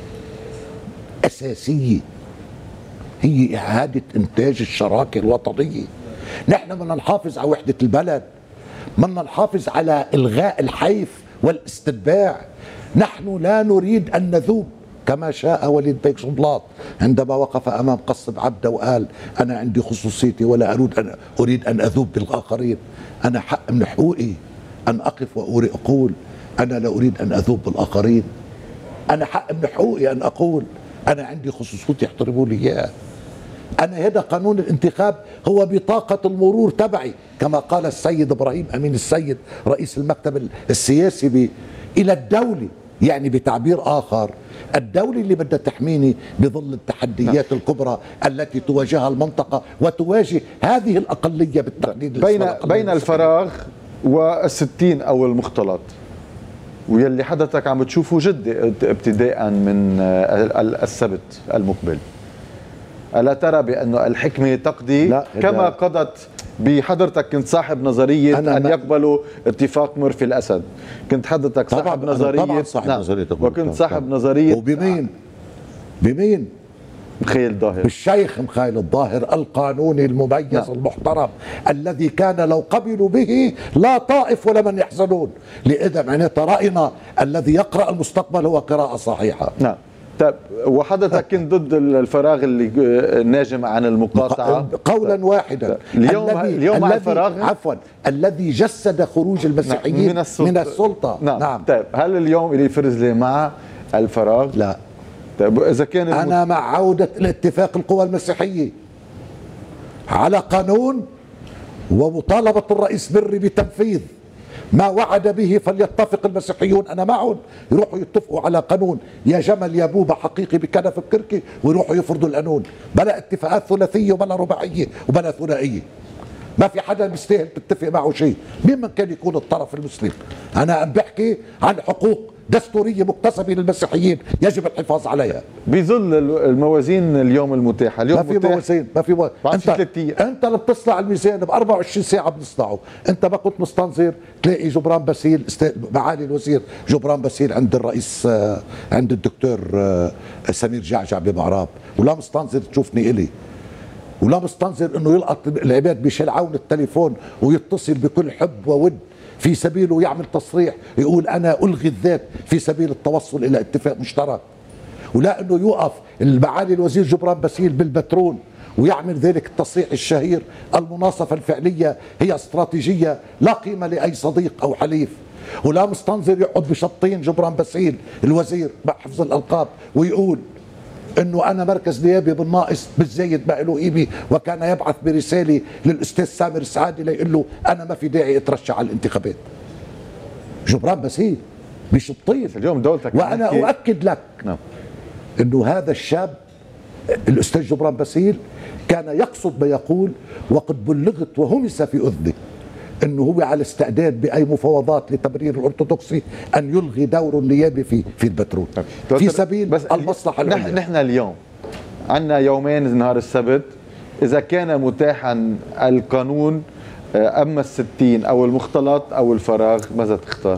Speaker 3: اساسيه هي اعاده انتاج الشراكه الوطنيه. نحن بدنا نحافظ على وحده البلد، بدنا نحافظ على الغاء الحيف والاستتباع. نحن لا نريد أن نذوب كما شاء وليد بيك شنبلاط عندما وقف أمام قصب عبده وقال أنا عندي خصوصيتي ولا أريد أن أريد أن أذوب بالآخرين. أنا حق من حقوقي أن أقف وأقول أنا لا أريد أن أذوب بالآخرين. أنا حق من حقوقي أن أقول أنا عندي خصوصيتي احترموا لي إياها. أنا هذا قانون الانتخاب هو بطاقة المرور تبعي كما قال السيد إبراهيم أمين السيد رئيس المكتب السياسي بي إلى الدولة، يعني بتعبير آخر الدولة اللي بدها تحميني بظل التحديات الكبرى التي تواجهها المنطقة وتواجه هذه الأقلية بالتحديد.
Speaker 1: بين بين الفراغ والستين أو المختلط واللي حضرتك عم بتشوفه جدي ابتداء من السبت المقبل، ألا ترى بأنه الحكمة تقضي كما قضت بحضرتك؟ كنت صاحب نظرية أن يقبلوا اتفاق مرفي الأسد، كنت حضرتك صاحب نظرية
Speaker 3: طبعا صاحب
Speaker 1: نعم.
Speaker 3: نظرية
Speaker 1: وكنت صاحب نظرية
Speaker 3: وبمين؟ بمين؟
Speaker 1: مخيل الظاهر،
Speaker 3: بالشيخ مخيل الظاهر القانوني المميز نعم. المحترم الذي كان لو قبلوا به لا طائف ولا من يحزنون. لإذا معناتها رأينا الذي يقرأ المستقبل هو قراءة صحيحة.
Speaker 1: نعم. طيب وحضرتك كنت ضد الفراغ اللي ناجم عن المقاطعة
Speaker 3: قولا واحدا.
Speaker 1: اليوم الذي اليوم مع الفراغ
Speaker 3: عفوا الذي جسد خروج المسيحيين من السلطة, من السلطة.
Speaker 1: نعم. نعم. طيب هل اليوم إلي فرزلي مع الفراغ؟
Speaker 3: لا.
Speaker 1: طيب إذا كان
Speaker 3: أنا مع عودة الاتفاق القوى المسيحية على قانون ومطالبة الرئيس بري بتنفيذ ما وعد به، فليتفق المسيحيون. أنا معهم يروحوا يتفقوا على قانون يا جمل يا بوبا حقيقي بكنف بكركي ويروحوا يفرضوا القانون بلا اتفاقات ثلاثية وبلا رباعية وبلا ثنائية. ما في حدا بيستاهل تتفق معه شيء، مين من كان يكون الطرف المسلم. أنا عم بحكي عن حقوق دستورية مكتسبة للمسيحيين يجب الحفاظ عليها
Speaker 1: بظل الموازين اليوم المتاحة. اليوم
Speaker 3: ما في موازين، ما في موازين. انت انت اللي بتصنع الميزان ب أربعة وعشرين ساعة بنصنعه. انت ما كنت مستنظر تلاقي جبران باسيل معالي الوزير جبران باسيل عند الرئيس عند الدكتور سمير جعجع بمعراب، ولا مستنظر تشوفني إلي، ولا مستنظر انه يلقط العباد بشلعون التليفون ويتصل بكل حب وود في سبيله يعمل تصريح يقول أنا ألغي الذات في سبيل التوصل إلى اتفاق مشترك، ولا أنه يوقف المعالي الوزير جبران باسيل بالبترول ويعمل ذلك التصريح الشهير المناصفة الفعلية هي استراتيجية لا قيمة لأي صديق أو حليف، ولا مستنظر يقعد بشطين جبران باسيل الوزير مع حفظ الألقاب ويقول انه انا مركز نيابي بالناقص بالزايد ما له قيمه، وكان يبعث برساله للاستاذ سامر سعادي ليقول له انا ما في داعي اترشح على الانتخابات. جبران باسيل بشطين
Speaker 1: اليوم دولتك،
Speaker 3: وانا اؤكد لك نعم. انه هذا الشاب الاستاذ جبران باسيل كان يقصد ما يقول، وقد بلغت وهمس في اذني انه هو على استعداد باي مفاوضات لتبرير الارثوذكسي ان يلغي دوره النيابي في في البترول في سبيل بس المصلحه العليا.
Speaker 1: نحن اليوم عندنا يومين نهار السبت، اذا كان متاحا القانون اما الستين او المختلط او الفراغ ماذا تختار؟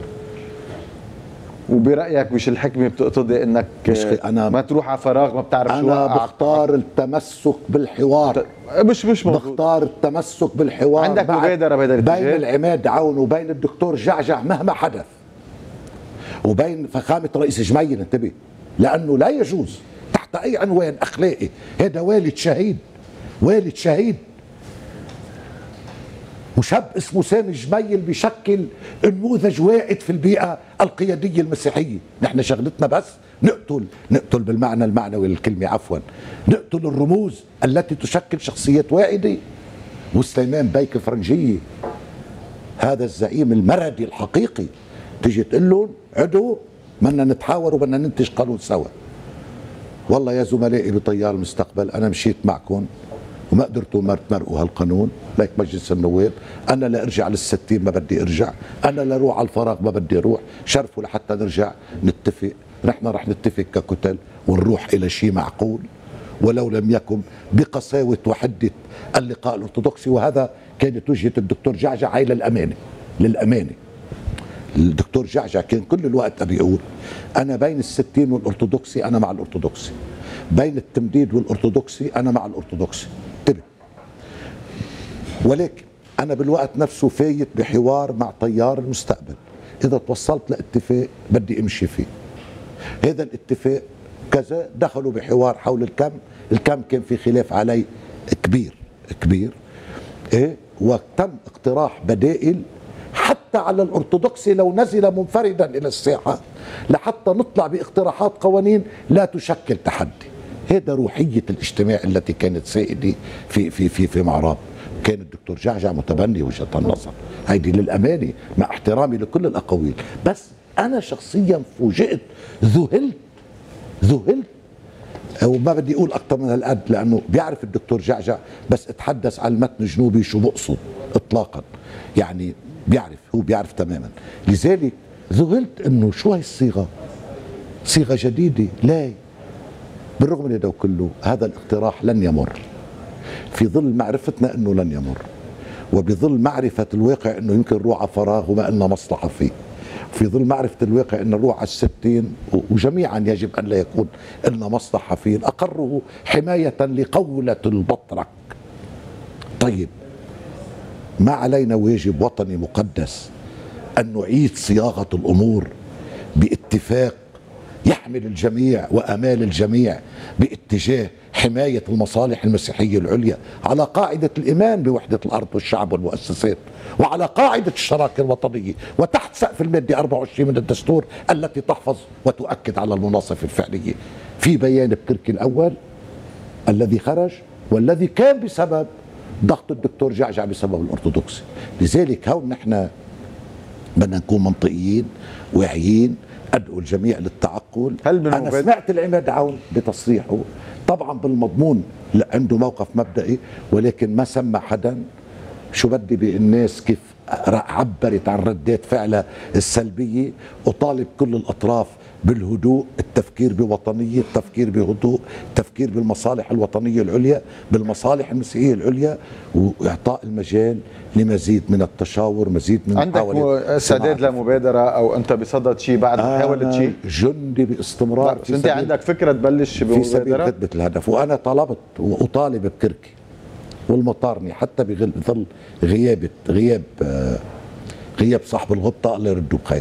Speaker 1: وبرايك مش الحكمه بتقتضي انك أنا ما تروح على فراغ ما بتعرف شو؟
Speaker 3: انا بختار التمسك بالحوار،
Speaker 1: مش مش موجود.
Speaker 3: بختار التمسك بالحوار.
Speaker 1: عندك مبادره بهذا
Speaker 3: الاتجاه بين العماد عون وبين الدكتور جعجع مهما حدث، وبين فخامه رئيس جميل. انتبه، لانه لا يجوز تحت اي عنوان اخلاقي، هذا والد شهيد، والد شهيد وشاب اسمه سامي جميل بيشكل نموذج واعد في البيئة القيادية المسيحية. نحن شغلتنا بس نقتل نقتل بالمعنى المعنوي للكلمة عفوا، نقتل الرموز التي تشكل شخصيات واعدة. وسليمان بيك فرنجية هذا الزعيم المردي الحقيقي تيجي تقول لهم عدو بدنا نتحاور وبدنا ننتج قانون سوا. والله يا زملائي بطيار المستقبل انا مشيت معكم وما قدرتوا تمرقوا هالقانون ليك مجلس النواب. انا لا ارجع للستين ما بدي ارجع، انا لا اروح على الفراغ ما بدي اروح. شرفوا لحتى نرجع نتفق، نحن رح نتفق ككتل ونروح الى شيء معقول ولو لم يكن بقساوه وحده اللقاء الارثوذكسي. وهذا كانت وجهه الدكتور جعجع هاي للامانه للامانه. الدكتور جعجع كان كل الوقت بيقول انا بين الستين والارثوذكسي انا مع الارثوذكسي، بين التمديد والارثوذكسي انا مع الارثوذكسي. انتبه. ولكن انا بالوقت نفسه فايت بحوار مع طيار المستقبل، اذا توصلت لاتفاق بدي امشي فيه. هذا الاتفاق كذا، دخلوا بحوار حول الكم، الكم كان في خلاف عليه كبير كبير ايه، وتم اقتراح بدائل حتى على الارثوذكسي لو نزل منفردا الى الساحه لحتى نطلع باقتراحات قوانين لا تشكل تحدي. هذا روحيه الاجتماع التي كانت سائده في في في في معراب. كان الدكتور جعجع متبني وجهه النظر هيدي للامانه مع احترامي لكل الاقاويل، بس انا شخصيا فوجئت ذهلت ذهلت وما بدي اقول اكثر من هالقد لانه بيعرف الدكتور جعجع بس اتحدث عن المتن الجنوبي شو بقصد اطلاقا، يعني بيعرف هو بيعرف تماما. لذلك ذهلت انه شو هي الصيغه؟ صيغه جديده. لا، بالرغم من هذا كله هذا الاقتراح لن يمر في ظل معرفتنا انه لن يمر، وبظل معرفه الواقع انه يمكن نروح على فراغ وما لنا مصلحه فيه، في ظل معرفه الواقع انه نروح على الستين وجميعا يجب ان لا يكون لنا مصلحه فيه، اقره حمايه لقوله البطرك. طيب ما علينا واجب وطني مقدس أن نعيد صياغة الأمور باتفاق يحمل الجميع وأمال الجميع باتجاه حماية المصالح المسيحية العليا على قاعدة الإيمان بوحدة الأرض والشعب والمؤسسات، وعلى قاعدة الشراكة الوطنية، وتحت سقف المادة أربعة وعشرين من الدستور التي تحفظ وتؤكد على المناصف الفعلية. في بيان بكركي الأول الذي خرج والذي كان بسبب ضغط الدكتور جعجع بسبب الارثوذكسي. لذلك هون نحن بدنا نكون منطقيين واعيين، ادعو الجميع للتعقل. هل انا سمعت العماد عون بتصريحه طبعا بالمضمون عنده موقف مبدئي، ولكن ما سمى حدا. شو بدي بالناس كيف عبرت عن ردات فعلها السلبيه. اطالب كل الاطراف بالهدوء، التفكير بوطنيه، التفكير بهدوء، التفكير بالمصالح الوطنيه العليا، بالمصالح المسيحيه العليا، واعطاء المجال لمزيد من التشاور، مزيد من
Speaker 1: عندك استعداد لمبادره او انت بصدد شيء بعد محاوله شيء؟
Speaker 3: جندي باستمرار.
Speaker 1: بس انت عندك فكره تبلش بمبادره
Speaker 3: في سبيل خدمه الهدف، وانا طلبت واطالب بكركي والمطارني حتى بظل غياب غياب غياب صاحب الغبطه الله يرده بخير.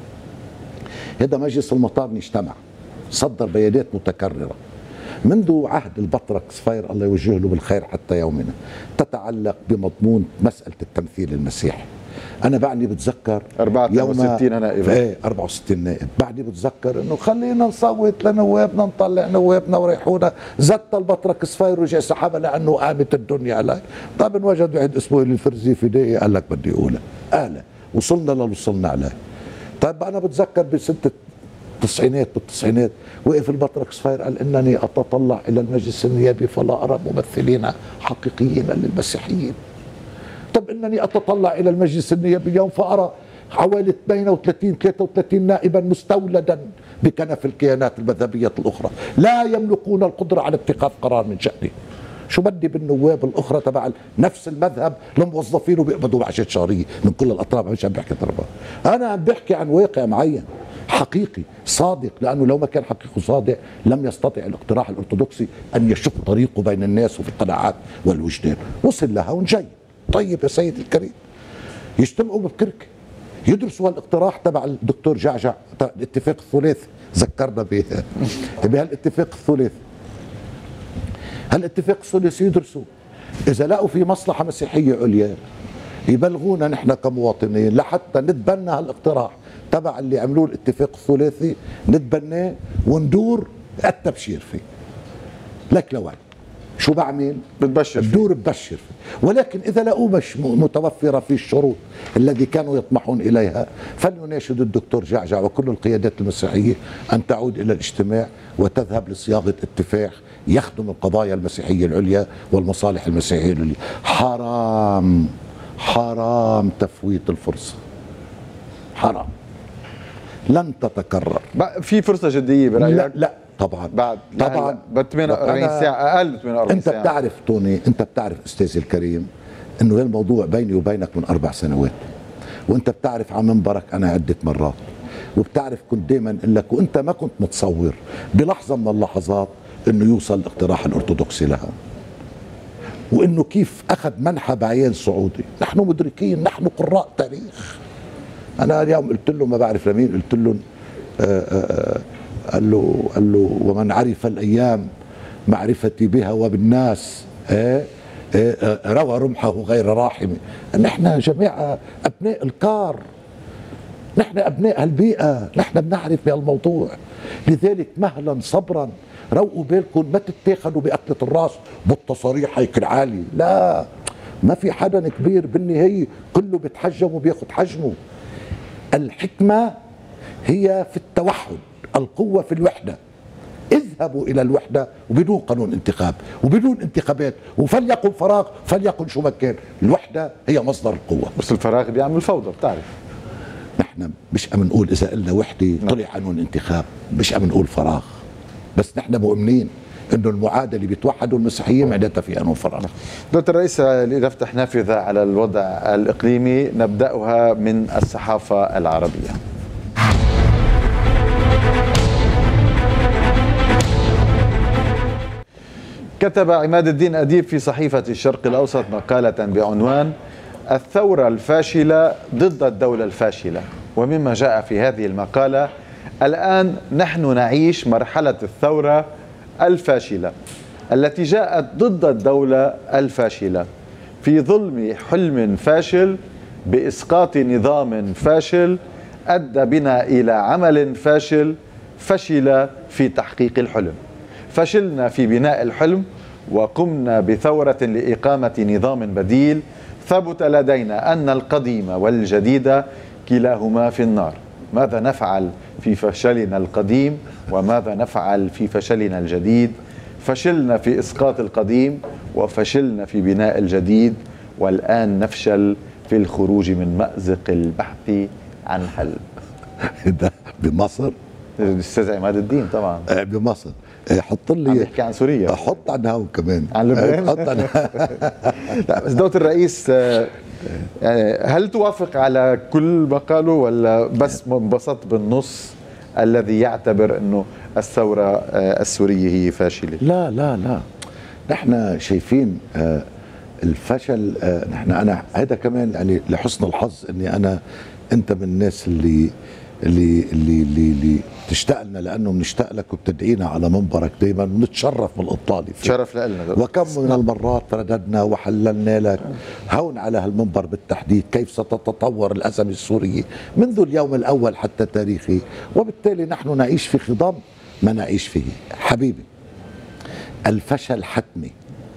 Speaker 3: هذا مجلس المطارني اجتمع صدر بيانات متكرره منذ عهد البطرك صفير الله يوجه له بالخير حتى يومنا، تتعلق بمضمون مساله التمثيل المسيحي. انا بعدني بتذكر
Speaker 1: أربعة وستين نائب،
Speaker 3: ايه أربعة وستين نائب، بعدني بتذكر انه خلينا نصوت لنوابنا، نطلع نوابنا وريحونا، زت البطرك صفير ورجع سحبها لانه قامت الدنيا علي. طيب انوجد واحد اسمه إلي الفرزي فدائي قال لك بدي اقولها، قالها وصلنا للي وصلنا عليه. طيب انا بتذكر بسنه التسعينات بالتسعينات وقف البطرك صفير قال انني اتطلع الى المجلس النيابي فلا ارى ممثلين حقيقيين للمسيحيين. طب انني اتطلع الى المجلس النيابي اليوم فارى حوالي اثنين وثلاثين ثلاثة وثلاثين نائبا مستولدا بكنف الكيانات المذهبيه الاخرى لا يملكون القدره على اتخاذ قرار من شانه. شو بدي بالنواب الاخرى تبع نفس المذهب الموظفين وبيقبضوا بعشرة شهريه من كل الاطراف؟ مش عم بحكي ضربه، انا عم بحكي عن واقع معين حقيقي صادق، لانه لو ما كان حقيقي صادق لم يستطع الاقتراح الارثوذكسي ان يشق طريقه بين الناس وفي القناعات والوجدان. وصل لها وجاي. طيب يا سيدي الكريم، يجتمعوا بكركي يدرسوا هالاقتراح تبع الدكتور جعجع، الاتفاق الثلاثي، ذكرنا به بهالاتفاق الثلاثي. هالاتفاق الثلاثي يدرسوا، اذا لقوا في مصلحه مسيحيه عليا يبلغونا نحن كمواطنين لحتى نتبنى هالاقتراح تبع اللي عملوه الاتفاق الثلاثي، نتبناه وندور التبشير فيه. لك لوين شو بعمل؟
Speaker 1: بتبشر فيه،
Speaker 3: بدور ببشر فيه. ولكن اذا لقوا مش متوفره فيه الشروط الذي كانوا يطمحون اليها، فليناشد الدكتور جعجع وكل القيادات المسيحيه ان تعود الى الاجتماع وتذهب لصياغه اتفاق يخدم القضايا المسيحيه العليا والمصالح المسيحيه العليا. حرام حرام تفويت الفرصه، حرام، لن تتكرر.
Speaker 1: في فرصه جديه برايك؟
Speaker 3: لا لا طبعا
Speaker 1: بعد
Speaker 3: طبعا
Speaker 1: ب ثمانية وأربعين ساعه، اقل من ثمانية وأربعين
Speaker 3: انت
Speaker 1: ساعه.
Speaker 3: انت بتعرف توني، انت بتعرف استاذي الكريم انه الموضوع بيني وبينك من اربع سنوات، وانت بتعرف على منبرك انا عده مرات، وبتعرف كنت دائما اقول لك، وانت ما كنت متصور بلحظه من اللحظات انه يوصل الاقتراح الارثوذكسي لها، وانه كيف اخذ منحى بعيان سعودي. نحن مدركين، نحن قراء تاريخ. انا اليوم قلت له، ما بعرف لمين، قلت له آآ آآ قال له قال له ومن عرف الايام معرفتي بها وبالناس آآ آآ روى رمحه غير راحم. نحن جميع ابناء الكار، نحن ابناء البيئه، نحن بنعرف بهالموضوع. لذلك مهلا صبرا، روقوا بالكم، ما تتاخذوا بقتله الراس بالتصاريح هيك العالي. لا، ما في حدا كبير، بالنهايه كله بيتحجم وبياخذ حجمه. الحكمه هي في التوحد، القوه في الوحده. اذهبوا الى الوحده وبدون قانون انتخاب وبدون انتخابات، وفليكن فراغ، فليكن شو ما كان، الوحده هي مصدر القوه.
Speaker 1: بس الفراغ بيعمل فوضى بتعرف.
Speaker 3: نحن مش عم نقول اذا قلنا وحده طلع قانون انتخاب، مش عم نقول فراغ، بس نحن مؤمنين انه المعادله اللي بيتوحدوا المسيحيين معناتها في قانون فراغ.
Speaker 1: دكتور الرئيس، لنفتح نافذه على الوضع الاقليمي، نبداها من الصحافه العربيه. كتب عماد الدين أديب في صحيفة الشرق الأوسط مقالة بعنوان الثورة الفاشلة ضد الدولة الفاشلة، ومما جاء في هذه المقالة: الآن نحن نعيش مرحلة الثورة الفاشلة التي جاءت ضد الدولة الفاشلة في ظلم حلم فاشل بإسقاط نظام فاشل أدى بنا إلى عمل فاشل، فشل في تحقيق الحلم. فشلنا في بناء الحلم وقمنا بثورة لإقامة نظام بديل. ثبت لدينا أن القديم والجديد كلاهما في النار. ماذا نفعل في فشلنا القديم وماذا نفعل في فشلنا الجديد؟ فشلنا في إسقاط القديم وفشلنا في بناء الجديد، والآن نفشل في الخروج من مأزق البحث عن حل.
Speaker 3: ده بمصر؟
Speaker 1: الاستاذ عماد الدين طبعا
Speaker 3: بمصر. حط لي،
Speaker 1: عم يحكي عن سوريا،
Speaker 3: حط عن هون كمان،
Speaker 1: عن لبنان.
Speaker 3: حط عن
Speaker 1: لا بس دكتور الرئيس، يعني هل توافق على كل ما قاله ولا بس منبسط بالنص الذي يعتبر انه الثورة السورية هي فاشلة؟
Speaker 3: لا لا لا، نحن شايفين الفشل. نحن انا هذا كمان يعني لحسن الحظ اني انا انت من الناس اللي اللي اللي اللي, اللي تشتاق لنا، لانه بنشتاق لك وبتدعينا على منبرك دائما، ونتشرف من الاطلاله فيه.
Speaker 1: شرف لنا.
Speaker 3: وكم من المرات رددنا وحللنا لك هون على هالمنبر بالتحديد كيف ستتطور الازمه السوريه منذ اليوم الاول حتى تاريخه، وبالتالي نحن نعيش في خضم ما نعيش فيه. حبيبي، الفشل حتمي.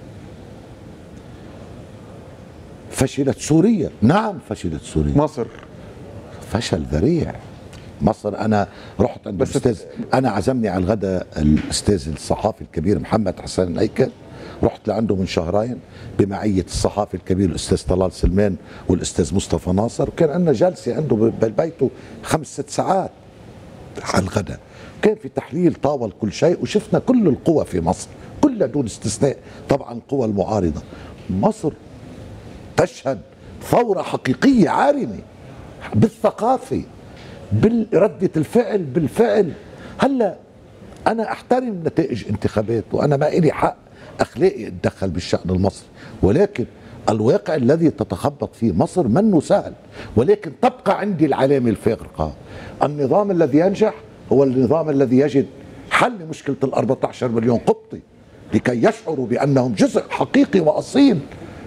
Speaker 3: فشلت سوريا، نعم فشلت سوريا.
Speaker 1: مصر
Speaker 3: فشل ذريع. مصر، انا رحت عند الاستاذ، انا عزمني على الغداء الاستاذ الصحافي الكبير محمد حسن ايكل، رحت لعنده من شهرين بمعيه الصحافي الكبير الاستاذ طلال سلمان والاستاذ مصطفى ناصر، وكان عندنا جلسه عنده ببيته خمس ست ساعات على الغداء. كان في تحليل طاول كل شيء، وشفنا كل القوى في مصر كلها دون استثناء، طبعا القوى المعارضه. مصر تشهد ثوره حقيقيه عارمه بالثقافه، بالردة الفعل، بالفعل. هلا انا احترم نتائج انتخابات، وانا ما إلي حق اخلاقي اتدخل بالشأن المصري، ولكن الواقع الذي تتخبط فيه مصر منه سهل. ولكن تبقى عندي العلامة الفارقة: النظام الذي ينجح هو النظام الذي يجد حل مشكلة الأربعة عشر مليون قبطي لكي يشعروا بأنهم جزء حقيقي وأصيل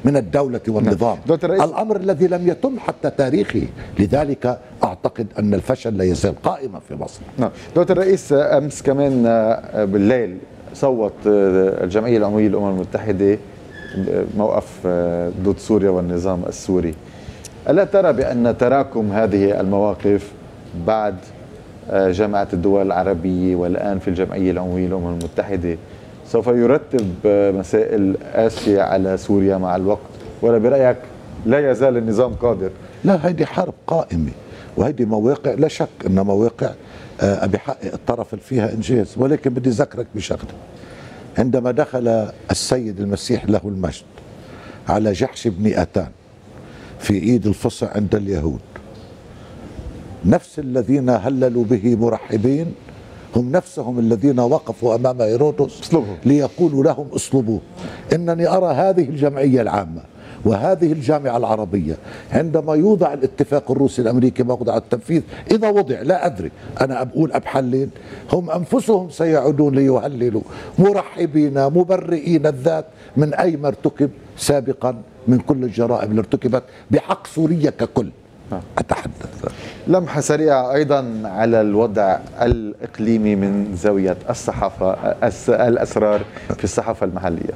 Speaker 3: من الدولة والنظام.
Speaker 1: نعم.
Speaker 3: الأمر الذي لم يتم حتى تاريخي، لذلك أعتقد أن الفشل لا يزال قائما في مصر.
Speaker 1: نعم. دكتور الرئيس أمس كمان بالليل صوت الجمعية العمومية للأمم المتحدة موقف ضد سوريا والنظام السوري. ألا ترى بأن تراكم هذه المواقف بعد جامعة الدول العربية والآن في الجمعية العمومية للأمم المتحدة سوف يرتب مسائل قاسية على سوريا مع الوقت، ولا برأيك لا يزال النظام قادر؟
Speaker 3: لا، هيدي حرب قائمة، وهيدي مواقع لا شك أن مواقع بحقق الطرف اللي فيها إنجاز، ولكن بدي أذكرك بشغلة. عندما دخل السيد المسيح له المجد على جحش بن أتان في عيد الفصح عند اليهود، نفس الذين هللوا به مرحبين هم نفسهم الذين وقفوا أمام هيرودس ليقولوا لهم اصلبوه. إنني أرى هذه الجمعية العامة وهذه الجامعة العربية عندما يوضع الاتفاق الروسي الأمريكي موضع التنفيذ، إذا وضع لا أدري، أنا أقول أبحلل، هم أنفسهم سيعودون ليهللوا مرحبين مبرئين الذات من أي ما ارتكب سابقا من كل الجرائم اللي ارتكبت بحق سوريا ككل. أتحدث
Speaker 1: لمحة سريعة أيضا على الوضع الإقليمي من زاوية الصحافة الأسرار في الصحافة المحلية.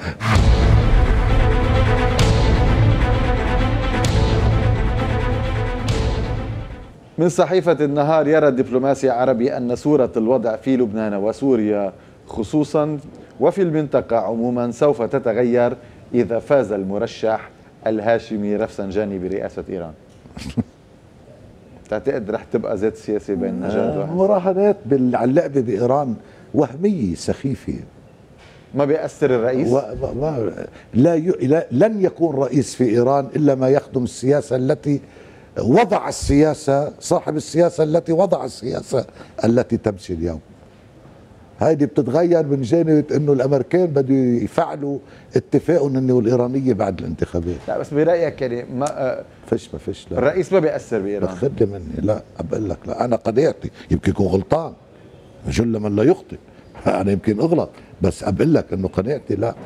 Speaker 1: من صحيفة النهار: يرى الدبلوماسي العربي أن صورة الوضع في لبنان وسوريا خصوصا وفي المنطقة عموما سوف تتغير إذا فاز المرشح الهاشمي رفسنجاني برئاسة إيران. تعتقد رح تبقى ذات سياسة بين نجاد وحسن؟
Speaker 3: مراهنات باللعبة بإيران وهمية سخيفة.
Speaker 1: ما بيأثر الرئيس؟ و...
Speaker 3: ما... لا, ي... لا لن يكون رئيس في إيران إلا ما يخدم السياسة التي وضع السياسة، صاحب السياسة التي وضع السياسة التي تمشي اليوم. هيدي بتتغير من جانب انه الامريكان بده يفعلوا اتفاقهم انه الايرانيه بعد الانتخابات.
Speaker 1: لا بس برايك يعني ما
Speaker 3: فيش ما فيش لا.
Speaker 1: الرئيس ما بيأثر بايران.
Speaker 3: خدي مني، لا بقول لك لا، انا قناعتي يمكن يكون غلطان، جل من لا يخطئ، انا يمكن اغلط، بس بقول لك انه قناعتي لا.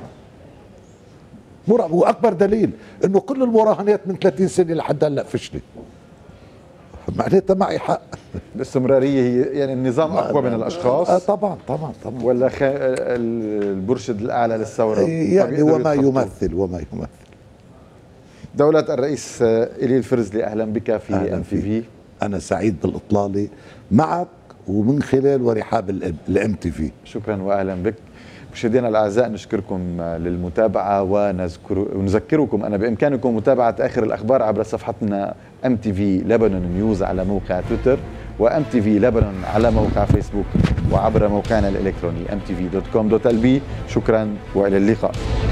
Speaker 3: واكبر دليل انه كل المراهنات من ثلاثين سنه لحد هلا فشلت. معناتها معي حق.
Speaker 1: الاستمراريه هي يعني النظام اقوى من الاشخاص.
Speaker 3: آه طبعا طبعا طبعا.
Speaker 1: ولا خ... البرشد الاعلى للثوره
Speaker 3: يعني وما يمثل وما يمثل.
Speaker 1: دولة الرئيس إلي الفرزلي، اهلا بك في ام تي في.
Speaker 3: انا سعيد بالاطلاله معك ومن خلال ورحاب الام تي في.
Speaker 1: شكرا واهلا بك. مشاهدينا الاعزاء، نشكركم للمتابعه ونذكر ونذكركم ان بامكانكم متابعه اخر الاخبار عبر صفحتنا ام تي في لبنان نيوز على موقع تويتر، وام تي في لبنان على موقع فيسبوك، وعبر موقعنا الالكتروني ام تي في دوت كوم دوت ال بي. شكرا والى اللقاء.